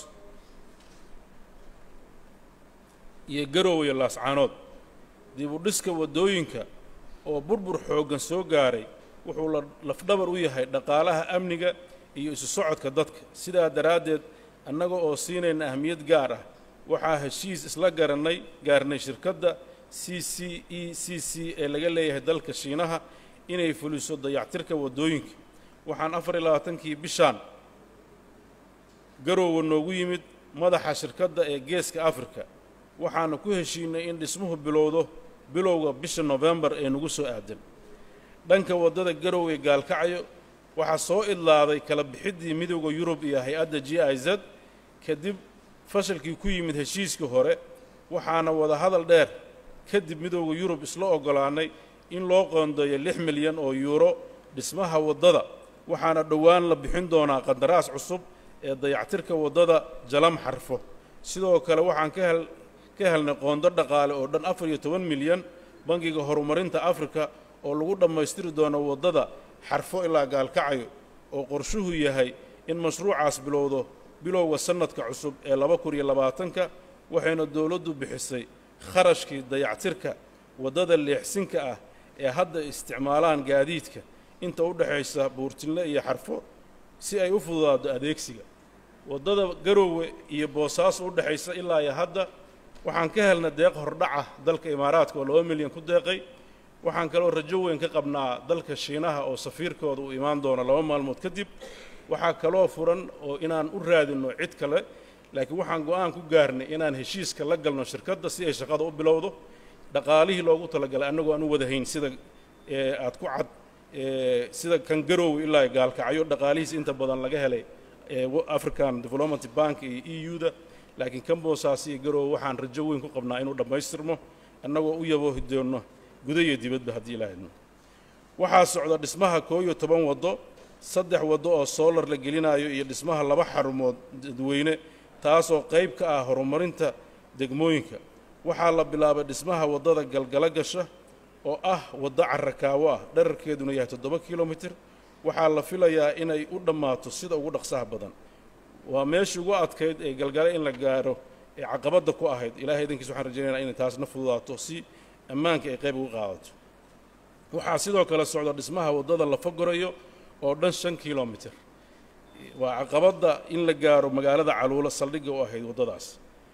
iyo garowe iyo laascaanood dib u dhiska waddooyinka oo burbur xooggan soo gaaray wuxuu lafdhabar u yahay dhaqaalaha amniga iyo isu socodka dadka sidaa daraaddeed annaga oo siinayna ahmiyad gaar ah waxaa heshiis isla gaarnay shirkadda CCECC ee laga leeyahay dalka Shiinaha inay fuliso dayactirka waddooyinka waxaan 24kii bishaan garowe noogu yimid madaxa shirkadda ee geeska Afrika waxaana ku heshiinay in dhismuhu bilowga bisha November ee nagu soo aadan dhanka waddada garowe gaalkacyo waxaa soo idlaaday kala bixidii midowga Yurub iyo hay'adda GIZ kadib fashilkii ku yimid heshiiskii hore waxaana wada hadal dheer kadib midowga Yurub isla ogolaanay in loo qoondeeyo 6 milyan oo euro dhismaha waddada waxaana dhawaan la bixin doonaa qandaraas cusub ee dayactirka waddada Jalam Xarfo sidoo kale waxaan ka helnay qoondo dhaqaale oo dhan 14 milyan bangiga horumarinta Afrika oo lagu dhammaystiri doono waddada Xarfo ilaa gaalkacyo oo qorshuhu yahay in mashruucaas bilowga sanadka cusub ee 2020ka waxayna dawladdu bixisay kharashkii dayactirka waddada leexsinka ah ee hadda isticmaalaan gaadiidka inta u dhaxaysa Buurtile iyo Xarfo si ay u fududaado adeegsiga waddada garowe iyo boosaaso u dhaxaysa ilaa iyo hadda waxaan ka helnay deeq hordhaca dalka Imaaraadka oo 2 milyan ku deeqay waxaan kaloo rajo weyn ka qabnaa dalka Shiinaha oo safiirkooda u imaan doona 2 maalmood kadib waxaa kaloo furan oo inaan u raadino cid kale laakiin waxaan go'aan ku gaarnay inaan heshiiska la galno shirkadda si ay shaqada u bilowdo dhaqaalihii loogu talagalay annagoo aan u wadahayn sida aad ku cad sida kan garowe ilaa gaalkacyo dhaqaalihiis inta badan laga helay African Development Bank iyo EU-da laakiin kan Boosaaso iyo garowe waxaan rajo weyn ku qabnaa inuu dhammaystirmo annagoo u yaboohi doono gudaha iyo dibadda haddii ilaahayno waxaa socda dhismaha 11 waddo 3 waddo oo solar la gelinayo iyo dhismaha 2 xarumood dadweyne taasoo qayb ka ah horumarinta degmooyinka waxaa la bilaabay dhismaha waddada galgala gasha oo ah waddo carrakaawo ah dhererkeeduna yahay 7 kilomitir waxaa la filayaa inay u dhammaato sida ugu dhaqsaha badan waa meeshii ugu adkayd ee galgala in la gaaro ee caqabadda ku ahayd ilaahay idinkiisa waxaan rajaynaynaa inay taasna fududaato si ammaanka ay qayb uga qaadato waxaa sidoo kale socda dhismaha waddada la fogorayo oo dhan 5 kilomitir waa caqabadda in la gaaro magaalada Caluula saldhigga u ahayd waddadaas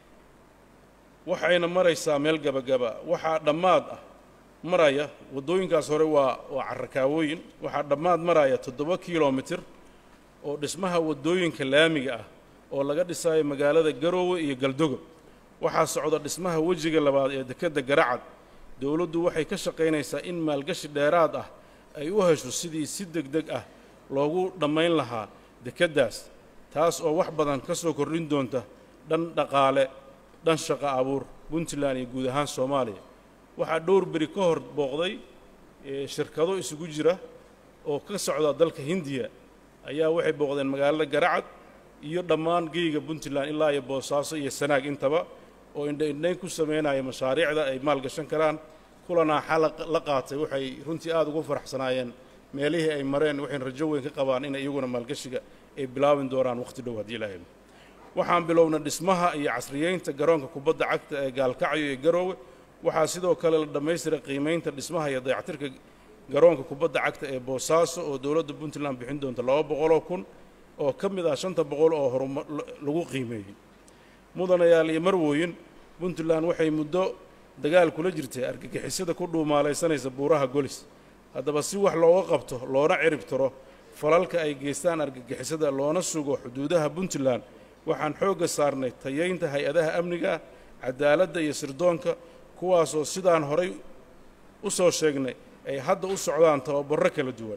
waxayna maraysaa meel gabagaba waxaa dhammaad ah maraya waddooyinkaas hore waa carrakaawooyin waxaa dhammaad maraya 7 kilomitir oo dhismaha waddooyinka laamiga ah oo laga dhisayo magaalada Garowe iyo Galdogo waxaa socda dhismaha wajiga labaad ee dekedda Garacad dawladdu waxay ka shaqaynaysaa in maalgashi dheeraad ah ay u hesho sidii si degdeg ah loogu dhammayn lahaa dekeddaas taas oo wax badan ka soo kordhin doonta dhan dhaqaale dhan shaqo abuur Puntland iyo guud ahaan Soomaaliya waxaa dhowr beri ka hor booqday shirkado isugu jira oo ka socda dalka Hindiya ayaa waxay booqdeen magaalada Garacad iyo dhammaan geeyga Puntland ilaa iyo Boosaaso iyo Sanaag intaba oo indhayn ku sameynaya mashaariicda ay maal gashan karaan kulana xalaq la qaatay waxay runtii aad ugu faraxsanaayeen meelihii ay mareen waxay rajo weyn ka qabaan in iyaguna maalgashiga ay bilaabin doonaan waqti dhow hadii ilaahay waxaan bilownay dhismaha iyo casriyeynta garoonka kubadda cagta ee gaalkacyo iyo Garowe waxaa sidoo kale la dhammaystiray qiimeynta dhismaha iyo dayactirka garoonka kubadda cagta ee Boosaaso oo dawladda Puntland bixin doonta 200,000 oo ka mid ah 500 oo horumar lagu qiimeeyay mudanayaal iyo marwooyin Puntland waxay muddo dagaal kula jirtay argagixisada ku dhuumaalaysanaysa buuraha Golis haddaba si wax looga qabto loona cirib tiro falalka ay geystaan argagixisada loona sugo xuduudaha Puntland waxaan xooga saarnay tayeynta hay'adaha amniga cadaaladda iyo sirdoonka kuwaas oo sidaan horay u soo sheegnay ay hadda u socdaan tababarro kala duwan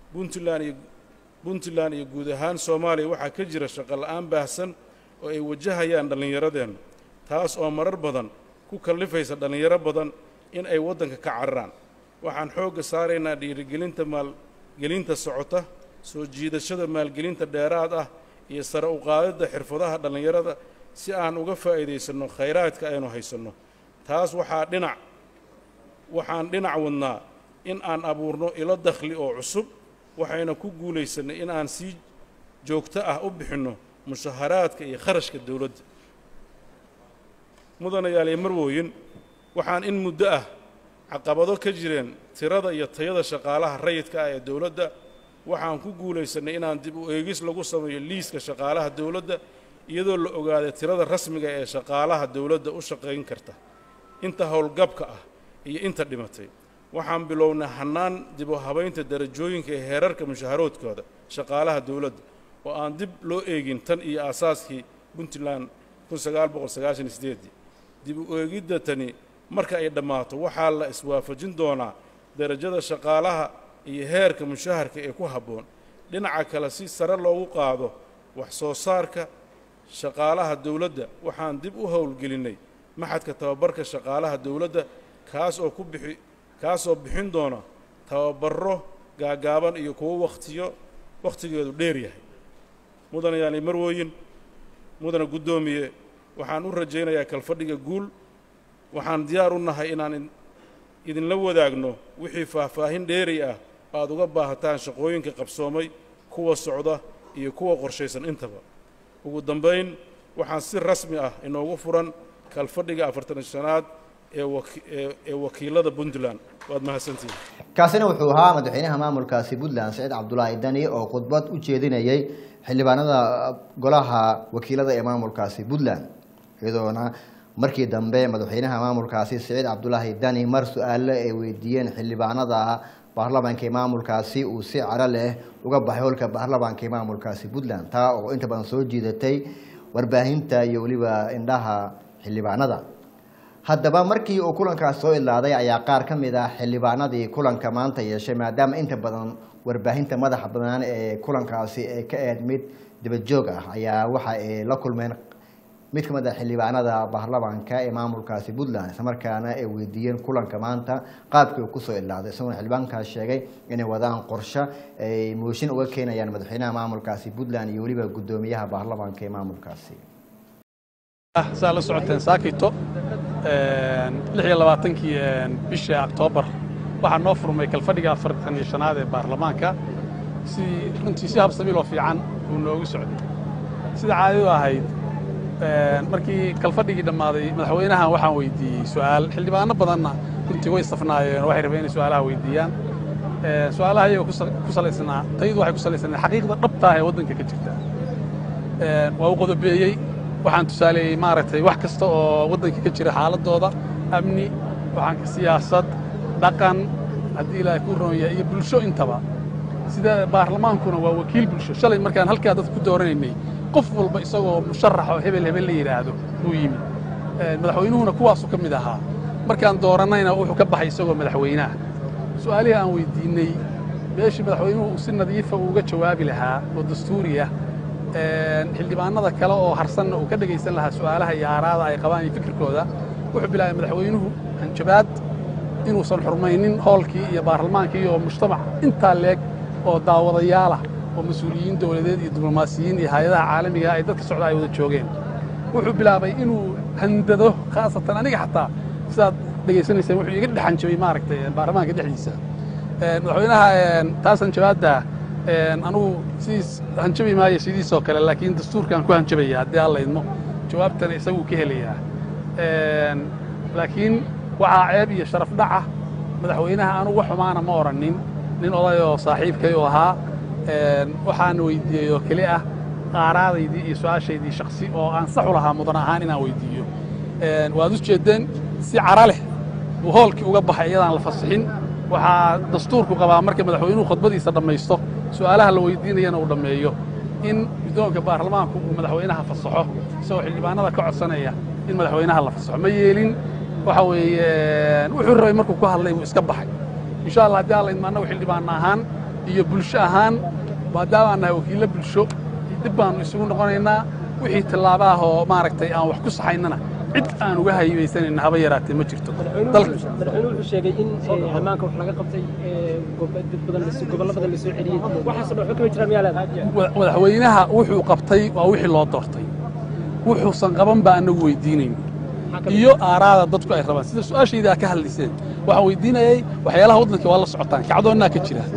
Puntland iyo guud ahaan Soomaaliya waxaa ka jira shaqo la'aan baahsan oo ay wajahayaan dhalinyaradeen taas oo marar badan ku kallifaysa dhalinyaro badan in ay waddanka ka cararaan waxaan xoogga saaraynaa maalgelinta socota soo jiidashada maalgelinta dheeraad ah iyo sare u qaadidda xirfadaha dhallinyarada si aan uga faa'iidaysanno khayraadka aynu haysanno taas waxaan dhinac wadnaa in aan abuurno ilo dakhli oo cusub waxayna ku guulaysannay in aan si joogto ah u bixinno mushaharaadka iyo kharashka dawladda mudanayaal iyo marwooyin waxaan in muddo ah caqabado ka jireen tirada iyo tayada shaqaalaha rayidka ah ee dawladda waxaan ku guulaysannay inaan dib u eegis lagu sameeyo liiska shaqaalaha dawladda iyadoo la ogaaday tirada rasmiga ee shaqaalaha dawladda u shaqayn karta inta howlgabka ah iyo inta dhimatay waxaan bilownay hannaan dib u habaynta darajooyinka ee heerarka mushaharoodkooda shaqaalaha dawladda oo aan dib loo eegin tan iyo aasaaskii puntland 1998 dib u eegidda tani marka ay dhammaato waxaa la iswaafajin doonaa darajada shaqaalaha iyo heerka mushaharka ee ku habboon dhinaca kale si sare loogu qaado wax soo saarka shaqaalaha dawladda waxaan dib u howlgelinnay maxadka tababarka shaqaalaha dawladda kaasoo bixin doona tababarro gaagaaban iyo kuwo wakhtigeedu dheer yahay mudanayaal marwooyin mudana guddoomiye waxaan u rajaynayaa kalfadhiga guul waxaan diyaar u nahay inaan idinla wadaagno wixii faahfaahin dheeri ah aad uga baahataan shaqooyinka qabsoomay kuwa socda iyo kuwa qorshaysan intaba ugu dambayn waxaan si rasmi ah inoogu furan kalfadhiga 45aad ee wakiilada Puntland waad mahadsantihiin kaasina wuxuu ahaa madaxweynaha maamulkaasi Puntland Saciid Cabdullaahi Dani oo khudbad u jeedinayay xildhibaanada golaha wakiilada ee maamulkaasi Puntland iyadoona markii dambe madaxweynaha maamulkaasi Saciid Cabdullaahi Dani mar su'aalo ay weydiiyeen xildhibaanada baarlamaanka maamulkaasi uu si cara leh uga baxay holka baarlamaanka maamulkaasi Puntland taa oo inta badan soo jiidatay warbaahinta iyo waliba indhaha xildhibaanada haddaba markii uu kulankaas soo ilaaday ayaa qaar ka mid ah xildhibaanadii kulanka maanta yeeshay maadaama inta badan warbaahinta madaxa banaan ee kulankaasi ay ka eed mid dibadjoog ah ayaa waxa ay la kulmeen mid ka mid ah xildhibaanada baarlamaanka ee maamulkaasi Puntland isla markaana ay weydiiyeen kulanka maanta qaabkii uu ku soo ilaaday isagoo xildhibaankaas sheegay inay wadaan qorshe ay mooshin uga keenayaan madaxweynaha maamulkaasi Puntland iyo waliba guddoomiyaha baarlamaanka ee maamulkaasi سال سعودين ساكيتو 26 بشهر أكتوبر waxaa noo furmay kalfadhiga 45aad ee baarlamaanka si runtii si habsami loo fiican uu noogu socday sida caadiga ahayd markii kalfadhigii dhamaaday madaxweynaha waxaan weydiiyay su'aal xildhibaano badanna runtii way safnaayeen waxay rabeen su'aalaha weydiiyaan su'aalaha iyaga ku salaysnaa tayadu waxay ku salaysnaa xaqiiqda dhabta ah ee wadanka ka jirta waa uu qodobeeyay waxaan tusaaleeyay maaragtay wax kasta oo wadanka ka jira xaaladooda amni waxaan ka siyaasad dhaqan haddii ilaahay ku roon yahay iyo bulsho intaba sida baarlamaankuna waa wakiil bulsho shalay markaan halkaa dad ku dooranaynay qof walba isagoo musharax oo hebel la yiraahdo uu yimid madaxweynuhuna kuwaasu ka mid ahaa markaan dooranayna wuxuu ka baxay isagoo madaxweynaha su'aalaha aan weydiinay meeshii madaxweynuhu si nadiif ah uga jawaabi lahaa oo dastuuri ah xildhibaanada kale oo harsan uu ka dhageysan lahaa su'aalaha iyo aaraada ay qabaan iyo fikirkooda wuxuu bilaabay madaxweynuhu hanjabaad inuusan xurmaynin hoolkii iyo baarlamaankii iyo mujtamac intaa leeg oo daawadayaal ah oo mas'uuliyiin dawladeed iyo diblomaasiyiin iyo hay'adaha caalamiga ay dadka socda ay wada joogeen wuxuu bilaabay inuu handado khaasatan aniga xataa sidaad dhageysanayseen wuxuu iga dhaxan jabay maaragtay baarlamaanka dhexdiisa madaxweynaha taas hanjabaadda anugu sidiis hanjabi maayo sidiisoo kale laakiin dastuurkaan ku hanjabaya haddii alla idmo jawaabtana isagu ka helayaa laakiin waxaa ceeb iyo sharaf dhaca madaxweynaha anugu wax xumaana ma oranin nin oday oo saaxiibkay oo ahaa waxaan weydiiyey oo keli ah qaaraadaydii iyo su'aashaydii shakhsi oo aan sax u lahaa mudan ahaan inaan weydiiyo waad u jeedeen si cara leh uu hoolkii uga baxay iyadaan la fasixin waxaa dastuurku qabaa marka madaxweynuhu khudbadiisa dhammaysto su'aalaha la weydiinayana uu dhammeeyo in guddoonka baarlamaanku uu madaxweynaha fasaxo isagoo xildhibaanada ka codsanaya in madaxweynaha la fasaxo ma yeelin waxa weeye wuxuu rabay markuu ku hadlay uu iska baxay insha Allah haddii alla idmaanagu xildhibaan ahaan iyo bulsho ahaan maadaama aan nahay wakiilo bulsho dib baan isugu noqonaynaa wixii tallaabo ah oo maaragtay aan wax ku saxaynana cid aan uga haybaysanin haba yaraatee ma jirto madaxweynuhu wuxuu sheegay in ammaanka wax laga qabtay gobollo badan la soo celiyey waxaas oo kama jiraan miyaa leedahay madaxweynaha wuxuu qabtay waa wixii loo doortay wuxuusan qaban baa anagu weydiinayn iyo aaraada dadku ay rabaan sida su'aashayda ka hadlayseen waxaan weydiinayay waxyaalaha waddanka waa la socotaan kacdoonnaa ka jira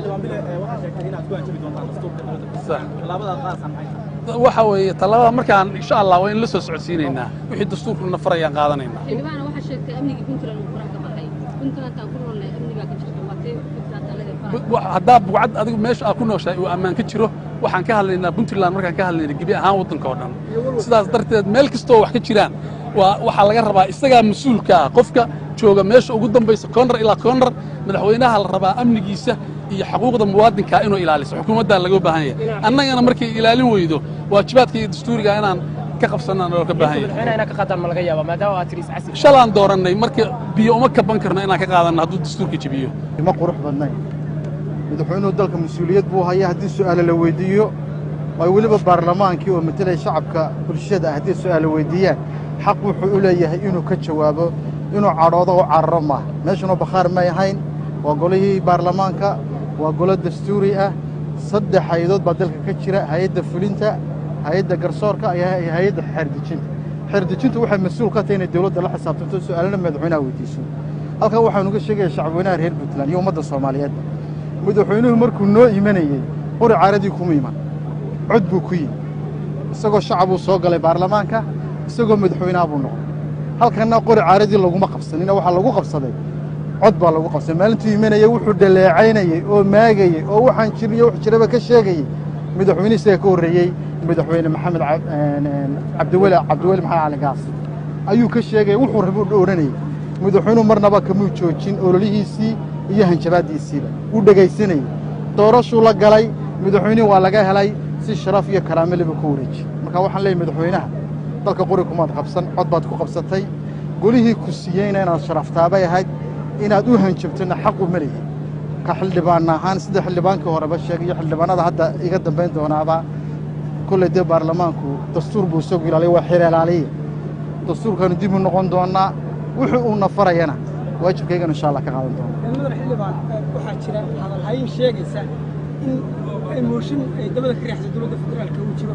waxa weeye tallaabada markaan insha allah waa in la soo socodsiinaynaa wixii dastuurkuna farayaan qaadanaynaa xildhibaana waxaa sheegtay amnigii puntland uu faraha ka baxay puntland aan ku noolnahay amnigaa ka jirta waatee puntland talada haddaa bugcad adigu meesha aad ku nooshahay uu ammaan ka jiro waxaan ka hadlaynaa puntland markaan ka hadlaynaa gebi ahaan waddanka oo dhan sidaas darteed meel kastoo wax ka jiraan waxaa laga rabaa isagaa mas-uulka ah qofka jooga meesha ugu dambaysa koonrar ilaa koonrar madaxweynaha la rabaa amnigiisa iyo xuquuqda muwaadinka inuu ilaaliso xukuumaddaa laga baahan yahay annagana markay ilaalin weydo waajibaadka iyo dastuuriga inaan ka qabsanaan oo ka baahan yahay shalaan doorannay marka biyo uma kaban karno inaan ka qaadanno hadduu dastuurka jebiyo ma qurux badnayn madaxweynuhu dalka mas-uuliyad buu hayaa haddii su'aalo la weydiiyo ay weliba baarlamaankii oo matelaya shacabka bulshada ah haddii su'aalo weydiiyaan xaq wuxuu u leeyahay inuu ka jawaabo inuu cadhoodo oo cararo maaha meeshanoo bakhaar may ahayn waa golihii baarlamaanka waa golo dastuuri ah 3 hay-adood baa dalka ka jira hay-adda fulinta hay-adda garsoorka iyo hay-adda xeerdejintu waxay mas-uul ka tahay inay dawladda la xisaabtanto su'aalana madaxweynaha weydiiso halkan waxaan uga sheegayaa shacabweynaha reer puntland iyo ummadda soomaaliyeed madaxweynuhu markuu noo imanayey qori caaradii kuma iman cod buu ku yimi isagoo shacabuu soo galay baarlamaanka isagoo madaxweynaha buu noqday halkanna qori caaradii laguma qabsanina waxaa lagu qabsaday cod baa lagu qabsaday maalintuu imanayey wuxuu dhaleecaynayey oo maagayey oo waxaan jirniyo wax jiraba ka sheegayey madaxweyne isaga ka horreeyey madaxweyne maxamed cabdiweli maxamed cali gaas ayuu ka sheegayay wuxuu rabuu odhanayey madaxweynuhu marnaba kamuu joojin ololihiisii iyo hanjabaaddiisiiba wuu dhegaysanayey doorashuu la galay madaxweynihii waa laga helay si sharaf iyo karaame leba ku wareeji marka waxaan leeyahay madaxweynaha dalka qori kumaad qabsan cod baad ku qabsatay golihii ku siiyeyna inaad sharaftaabay ahayd inaad u hanjabtana xaq u maleeyay ka xildhibaanna ahaan sida xildhibaankii horeba sheegay iyo xildhibaanada hadda iga dambayn doonaaba kolley dee baarlamaanku dastuur buu isagu ilaaliyay waa xeer ilaaliye dastuurkaanu dib u noqon doonnaa wuxuu uuna farayana waajibkaygana insha allah ka qaadan doona madax xildhibaan waxaa jira hadalhayn sheegaysa in mooshin ay dabada ka riixday dowladda federaalka uu jiro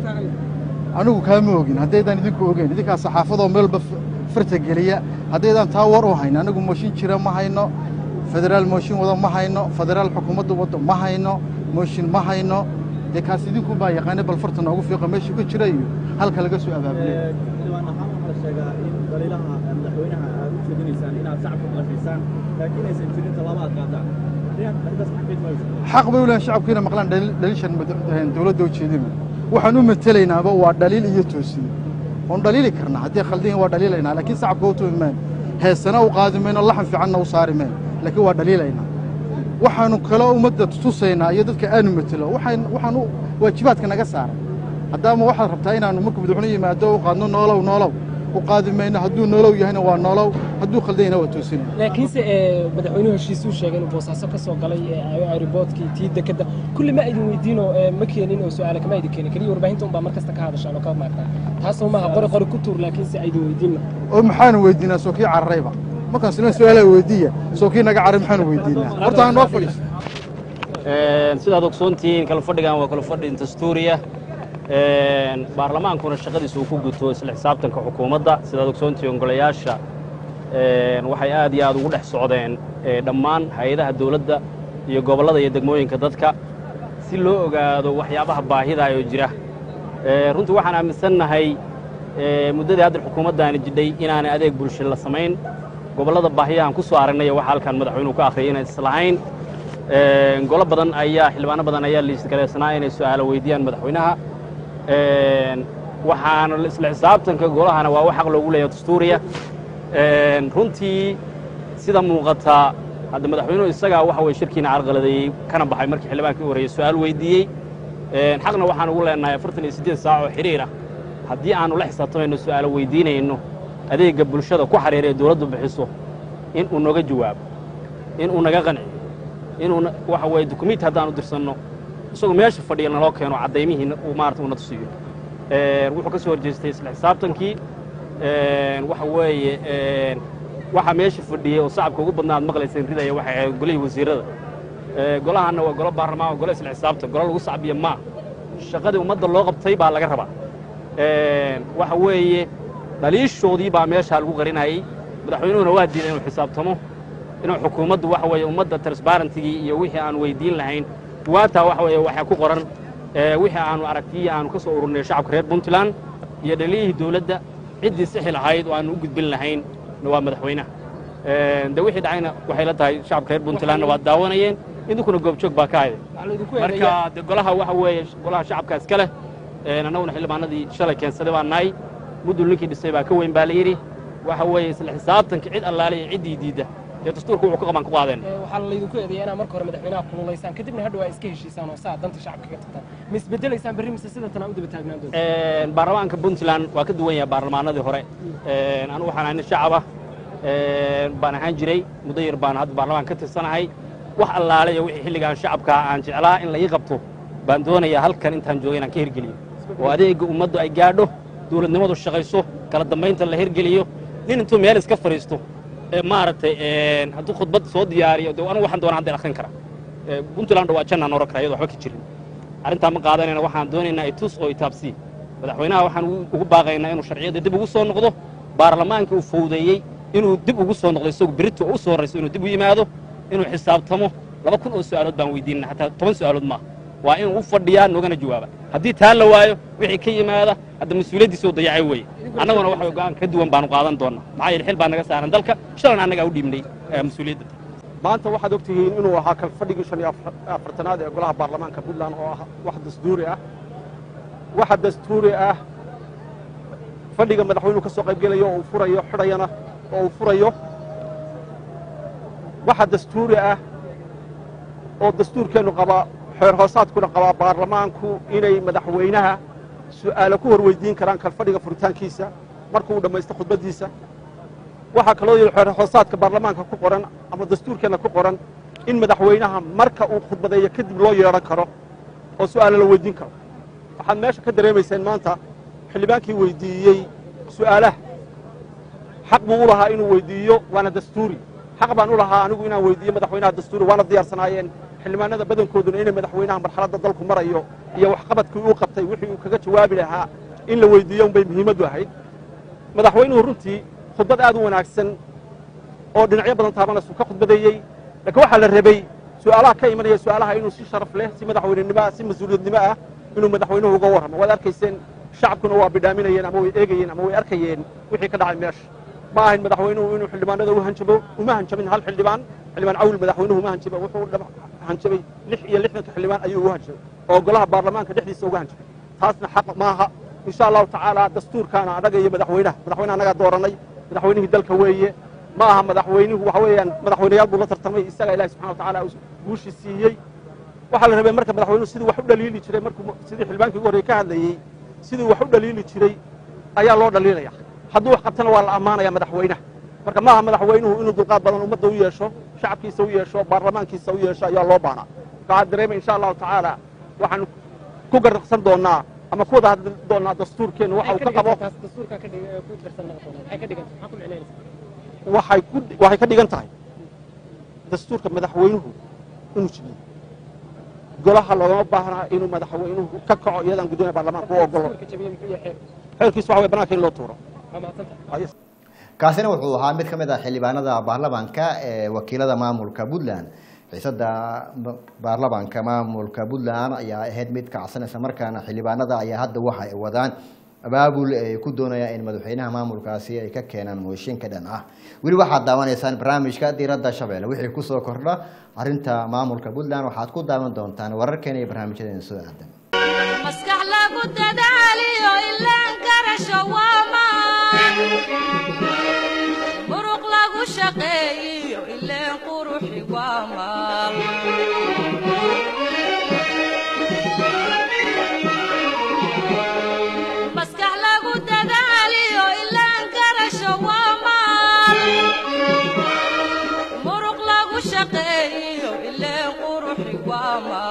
anigu kaama ogin haddaydaan idinku ogeyn idinkaa saxaafadoo meelba farta geliya haddaydaan taa war u hayno anigu mooshin jira ma hayno federaal mooshin wado ma hayno federaal xukuumadda waddo ma hayno mooshin ma hayno dee kaas idinku baa yaqaana bal farta noogu fiiqa meeshuu ka jira iyo halka laga soo abaabulay xildhibaan ahaan waxaa la sheegaa in daliilaha madaxweynaha aad u jeedinaysaan inaad shacabka qafiisaan laakiin aysan jirin tallaabo aad qaadaan xaq bay u leeyihin shacabku inay maqlaan dhaliishan dawladda u jeedina waxaan u matelaynaaba waa dhaliil iyo toosin oon dhaliili karnaa haddii khaldiin waa dhaliilaynaa laakiin shacabka u tuumi mayno heesana u qaadi mayno laxan fiicanna u saari mayno laakiin waa dhaliilaynaa waxaanu kale ummadda tusaynaa iyo dadka aanu matelo waxaan waajibaadka naga saaray haddaama waxaad rabtaa inaannu markuu madaxweyne yimaado u qaadno noolow u qaadi mayno hadduu noolow yahayna waa noolow hadduu khaldanyana waa toosinaya laakiinse madaxweynuhu heshiisuu sheegay inuu boosaaso ka soo galay aeroboortkii tii dekedda kulli ma aydin weydiinoo ma keenin oo su'aale kama aydin keenin keliya warbaahinta unbaa mar kasta ka hadashaan oo ka maartaa taasoo maaha qori ku tuur laakiinse aydin weydiinna oo maxaanu weydiinaa soo kii cararayba markaan sina su'aalaa weydiiya soo kii naga carray maxaanu weydiinaa horta aan noo fadhiiso sidaad ogsoontihiin kala fadhigan waa kala fadhi dastuuriya baarlamaankuna shaqadiisa uu ku guto isla xisaabtanka xukuumadda sidaad ogsoontihiin golayaasha waxay aad iyo aad ugu dhex socdeen dhammaan hay-adaha dawladda iyo gobollada iyo degmooyinka dadka si loo ogaado waxyaabaha baahida oo jira runtii waxaan aaminsannahay muddadii hadda xukuumaddaani jidhay inaanay adeeg bulsho la samayn gobollada baahiyahan ku soo aragnay waxa halkan madaxweynuhu ka akhriyay inay islahayn golo badan ayaa xildhibaano badan ayaa liisgaleysnaa inay su'aalo weydiiyaan madaxweynaha waxaana isla xisaabtanka golahana waa wax xaq loogu leeyahay dastuuriya runtii sida muuqata hadda madaxweynuhu isagaa waxa weye shirkiina carqaladeeyey kana baxay markii xildhibaankii u horreeyey su'aal weydiiyey xaqna waxaan ugu leenahay 48 saac oo xiriir ah haddii aanu la xisaabtamayno su'aalo weydiinayno adeegga bulshada ku xariiraya dawladdu bixiso in uu naga jawaabo in uu naga qanciyo inuu waxa weye dukumiinti haddaanu dirsanno isagoo meesha fadhiya naloo keeno caddaymihiina uu maarata una tusiyo wuxuu ka soo horjeestay isla xisaabtankii waxa weeye waxa meesha fadhiyay oo shacabka ugu badnaad maqlayseen ridaya waxa ay golihii wasiirada golahaana waa golo baarlamaan golo isla xisaabta golo lagu sacbiyo ma shaqadii ummadda loo qabtay baa laga rabaa waxa weeye dhaliishoodii baa meesha lagu qarinayay madaxweynuhuna waa diiday inuu xisaabtamo inuu xukuumaddu waxa weeye ummadda transparentigii iyo wixii aan weydiin lahayn buwaataa waxa weeye waxaa ku qoran wixii aanu aragtiyii aanu ka soo ururnay shacabka reer puntland iyo dhaliyihii dawladda ciddii sixi lahayd oo aanu u gudbin lahayn waa madaxweynaha de wixii dhacayna waxay la tahay shacabka reer puntlandna waa daawanayeen idinkuna goobjoog baa ka hayday marka de golaha waxa weeye golaha shacabka iska leh annaguna xildhibaanadii shalay keensaday baa nahay mudul ninkii dhisay baa ka weyn baa la yidhi waxa weeye isla xisaabtanka cid allaale iyo ciddii diidda ee dastuurka wuxuu ka qaban ku qaadeen waxaa laydinku eedeeyaa inaad marka hore madaxweynaha kululaysaan kadibna hadhow aa iska heshiisaan oo saa danta shacabka ka tagtaan ma isbedelaysaan berri mise sidatan aa u daba taagnaan doonta baarlamaanka puntland waa ka duwan yahay baarlamaanadii hore anigu waxaan ahay nin shacaba baan ahaan jiray muddo yar baan hadda baarlamaan ka tirsanahay wax allaale iyo wixii xilligaan shacabka aan jeclaa in la ii qabto baan doonayaa halkan intaan joogay inaan ka hirgeliyo oo adeega ummaddu ay gaadho dawladnimadu shaqayso kala dambaynta la hirgeliyo nin intuu meel iska fadhiisto maaragtay hadduu khudbad soo diyaariyo de anigu waxaan doonaa hadda akhrin kara puntland waa jannaan oran kara iyadoo waxba ka jirin arrintaa ma qaadanayna waxaan doonaynaa itus oo itaabsii madaxweynaha waxaan ugu baaqaynaa inuu sharciyadda dib ugu soo noqdo baarlamaankii uu fowdeeyey inuu dib ugu soo noqdo isagu berito oo u soo horrayso inuu dib u yimaado inuu xisaabtamo 2,000 oo su'aalood baan weydiinna xataa 10 su'aalood maaha waa inuu u fadhiyaa noogana jawaaba haddii taa la waayo wixii ka yimaada hadda mas-uuliyaddiisa oo dayacay weeye annaguna waxa go'aan ka duwan baanu qaadan doonnaa maxaa yeele xil baa naga saaran dalka shalan annagaa u dhiibnay mas-uuliyadda maanta waxaad ogtihiin inuu ahaa kalfadhigii 45aad ee golaha baarlamaanka puntland oo ah wax dastuuri ah waxa dastuuri ah fadhiga madaxweynuhu ka soo qaybgelayo oo uu furayo xidhayana oo uu furayo waxa dastuuri ah oo dastuurkeennu qabaa xeer hoosaadkuna qabaa baarlamaanku inay madaxweynaha su'aalo ku hor weydiin karaan kalfadhiga furitaankiisa markuu dhammaysto khudbaddiisa waxaa kaloo yidhi xeer hoosaadka baarlamaanka ku qoran ama dastuurkeenna ku qoran in madaxweynaha marka uu khudbadeeyo kadib loo yeedhan karo oo su'aalo la weydiin karo waxaad meesha ka dareemayseen maanta xildhibaankii weydiiyey su'aalaha xaq buu u lahaa inuu weydiiyo waana dastuuri xaq baan u lahaa anigu inaan weydiiyo madaxweynaha dastuuri waana diyaarsanaayeen xildhibaanada badankooduna inay madaxweynaha marxaladda dalku marayo iyo waxqabadkii uu qabtay wixii uu kaga jawaabi lahaa in la weydiiyo unbay muhiimaddu ahayd madaxweynuhu runtii khudbad aad u wanaagsan oo dhinacyo badan taabanaysu ka khudbadeeyey laakiin waxaa la rabay su'aalaha ka imanaya su'aalaha inuu si sharaf leh si madaxweynenimo ah si mas-uuliyadnimo ah inuu madaxweynuhu uga warramo waad arkayseen shacabkuna waa bidhaaminayeen ama way eegayeen ama way arkayeen wixii ka dhacay meesha ma ahayn madaxweynuhu inuu xildhibaanada u hanjabo uma hanjabin hal xildhibaan cawl madaxweynuhu uma hanjaba wuxuu hanjabay 66 xildhibaan ayuu u hanjabay oo golaha baarlamaanka dhexdiisa uga hanjabay taasna xaq maaha insha allahu tacaala dastuurkaana anaga iyo madaxweynaha anagaa dooranay madaxweynihii dalka weeye ma aha madaxweynuhu waxa weeyaan madaxweynayaal buu la tartamay isaga ilaahi subxana wa tacaala guushii siiyey waxaa la rabay marka madaxweynuhu sidii wax u dhaliili jiray sidii xildhibaankii ugu horreeye ka hadlayey sidii wax u dhaliili jiray ayaa loo dhaliilaya hadduu wax qabtana waa la ammaanaya madaxweynaha marka maaha madaxweynuhu inuu dulqaad badan ummadda u yeesho shacabkiisa u yeesho baarlamaankiisa u yeesho ayaa loo baanaa waxaad dareemay insha allahu tacaala waxaan ku garraqsan doonnaa ama ku wada hadli doonnaa dastuurkeennu waxa uu ka qabo waxay ka dhigan tahay dastuurka madaxweynuhu inuu jibiyo golaha loogama baahnaa inuu madaxweynuhu ka kaco iyadaan guddoomiya baarlamaanka u ogolo xeerkiisu waxa way bannaanka in loo tuuro kaasina wuxuu ahaa mid ka mid ah xildhibaanada baarlamaanka ee wakiilada maamulka puntland xiisada baarlamaanka maamulka puntland ayaa ahayd mid kacsanaysa markaana xildhibaanada ayaa hadda waxa ay wadaan abaabul ay ku doonayaan in madaxweynaha maamulkaasi ay ka keenaan mooshin ka dhan ah weli waxaad daawanaysaan barnaamijka diiradda shabeelle wixii kusoo kordha arrinta maamulka puntland waxaad ku daawan doontaan wararkeena iyo barnaamijyadeena soo aadan maskax lagu dadaaliyo ilaan garasho waama muruq lagu shaqeeyo ilaan quruxi waama maskax lagu dadaaliyo ilaan garasho waama muruq lagu shaqeeyo ilaan quruxi waama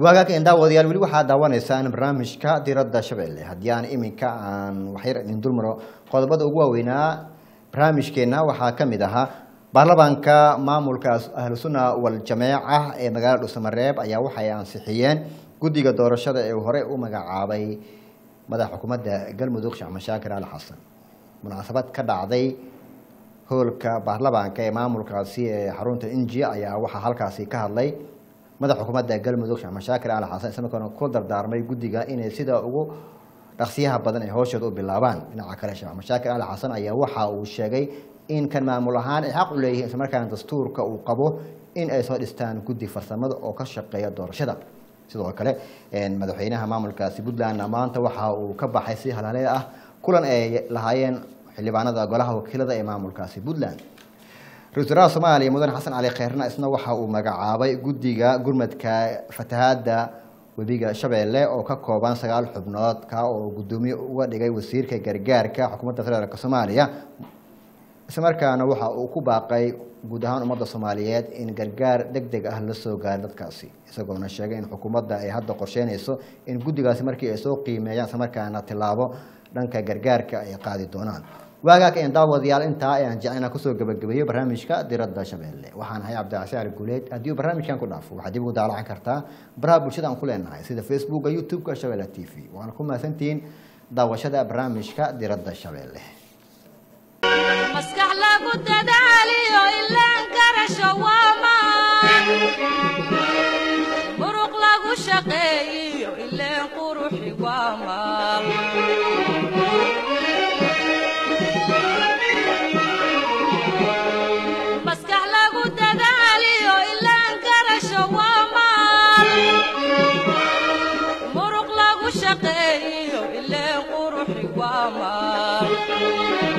waagaag in daawadayaal weli waxaa daawanaysaan barnaamijka diradda shabeelle haddii aan iminka aan waxyar idin dulmaro qodobada ugu waaweynaa barnaamijkeena waxaa ka mid ahaa baarlamaanka maamulka ahlu sunna wal jameeca ee magaalada Dhuusamareeb ayaa waxay ansixiyeen guddiga doorashada ee hore u magacaabay madaxa xukuumadda galmudug Sheekh Mashaakir Ali Xasan munaasabad ka dhacday hoolka baarlamaanka ee maamulkaasi ee xarunta Injiya ayaa waxaa halkaasi ka hadlay madaxa xukuumadda galmudug Sheekh Mashaakir Ali Xasan isla markaana ku dardaarmay guddiga inay sida ugu dhaqsiyaha badan ee hawshooda u bilaabaan dhinaca kale Sheekh Mashaakir Ali Xasan ayaa waxa uu sheegay in kan maamul ahaan ay xaq u leeyihiin isla markaana dastuurka uu qabo in ay soo dhistaan guddi farsamada oo ka shaqeeya doorashada sidoo kale madaxweynaha maamulkaasi Puntland maanta waxa uu ka baxay si halaleey ah kulan ay lahaayeen xildhibaanada golaha wakiilada ee maamulkaasi Puntland Ra-iisul Wasaaraha Soomaaliya Mudane Xasan Cali Khayrna isna waxa uu magacaabay guddiga gurmadka fatahaadda webiga Shabeelle oo ka kooban 9 xubnood ka oo gudoomiye uga dhigay wasiirka gargaarka xukuumadda federaalka Soomaaliya isla markaana waxa uu ku baaqay guud ahaan ummadda Soomaaliyeed in gargaar degdeg ah la soo gaaro dadkaasi isagoo sheegay in xukuumadda ay hadda qorsheynayso in guddigaasi markii ay soo qiimeeyaan isla markaana tilaabo dhanka gargaarka ay qaadi doonaan waagaag in daawadayaal inta ayaan jecelna ku soo gabagabeeyo barnaamijka diradda shabeelle waxaan ahay Cabdicasiir Guuleed haddii barnaamijkan ku dhaafo waxaad dib ugu daawacan kartaa baraha bulshada aan ku leenahay sida Facebook YouTube-ka Shabeelle TV waana ku mahadsantihiin daawashada barnaamijka diradda shabeelle maskax lagu dadaaliyo ilaan garasho waama muruq lagu shaqeeyo ilaan quruxi waama maskax lagu dadaaliyo ilaan garasho waama muruq lagu shaqeeyo ilaan quruxi waama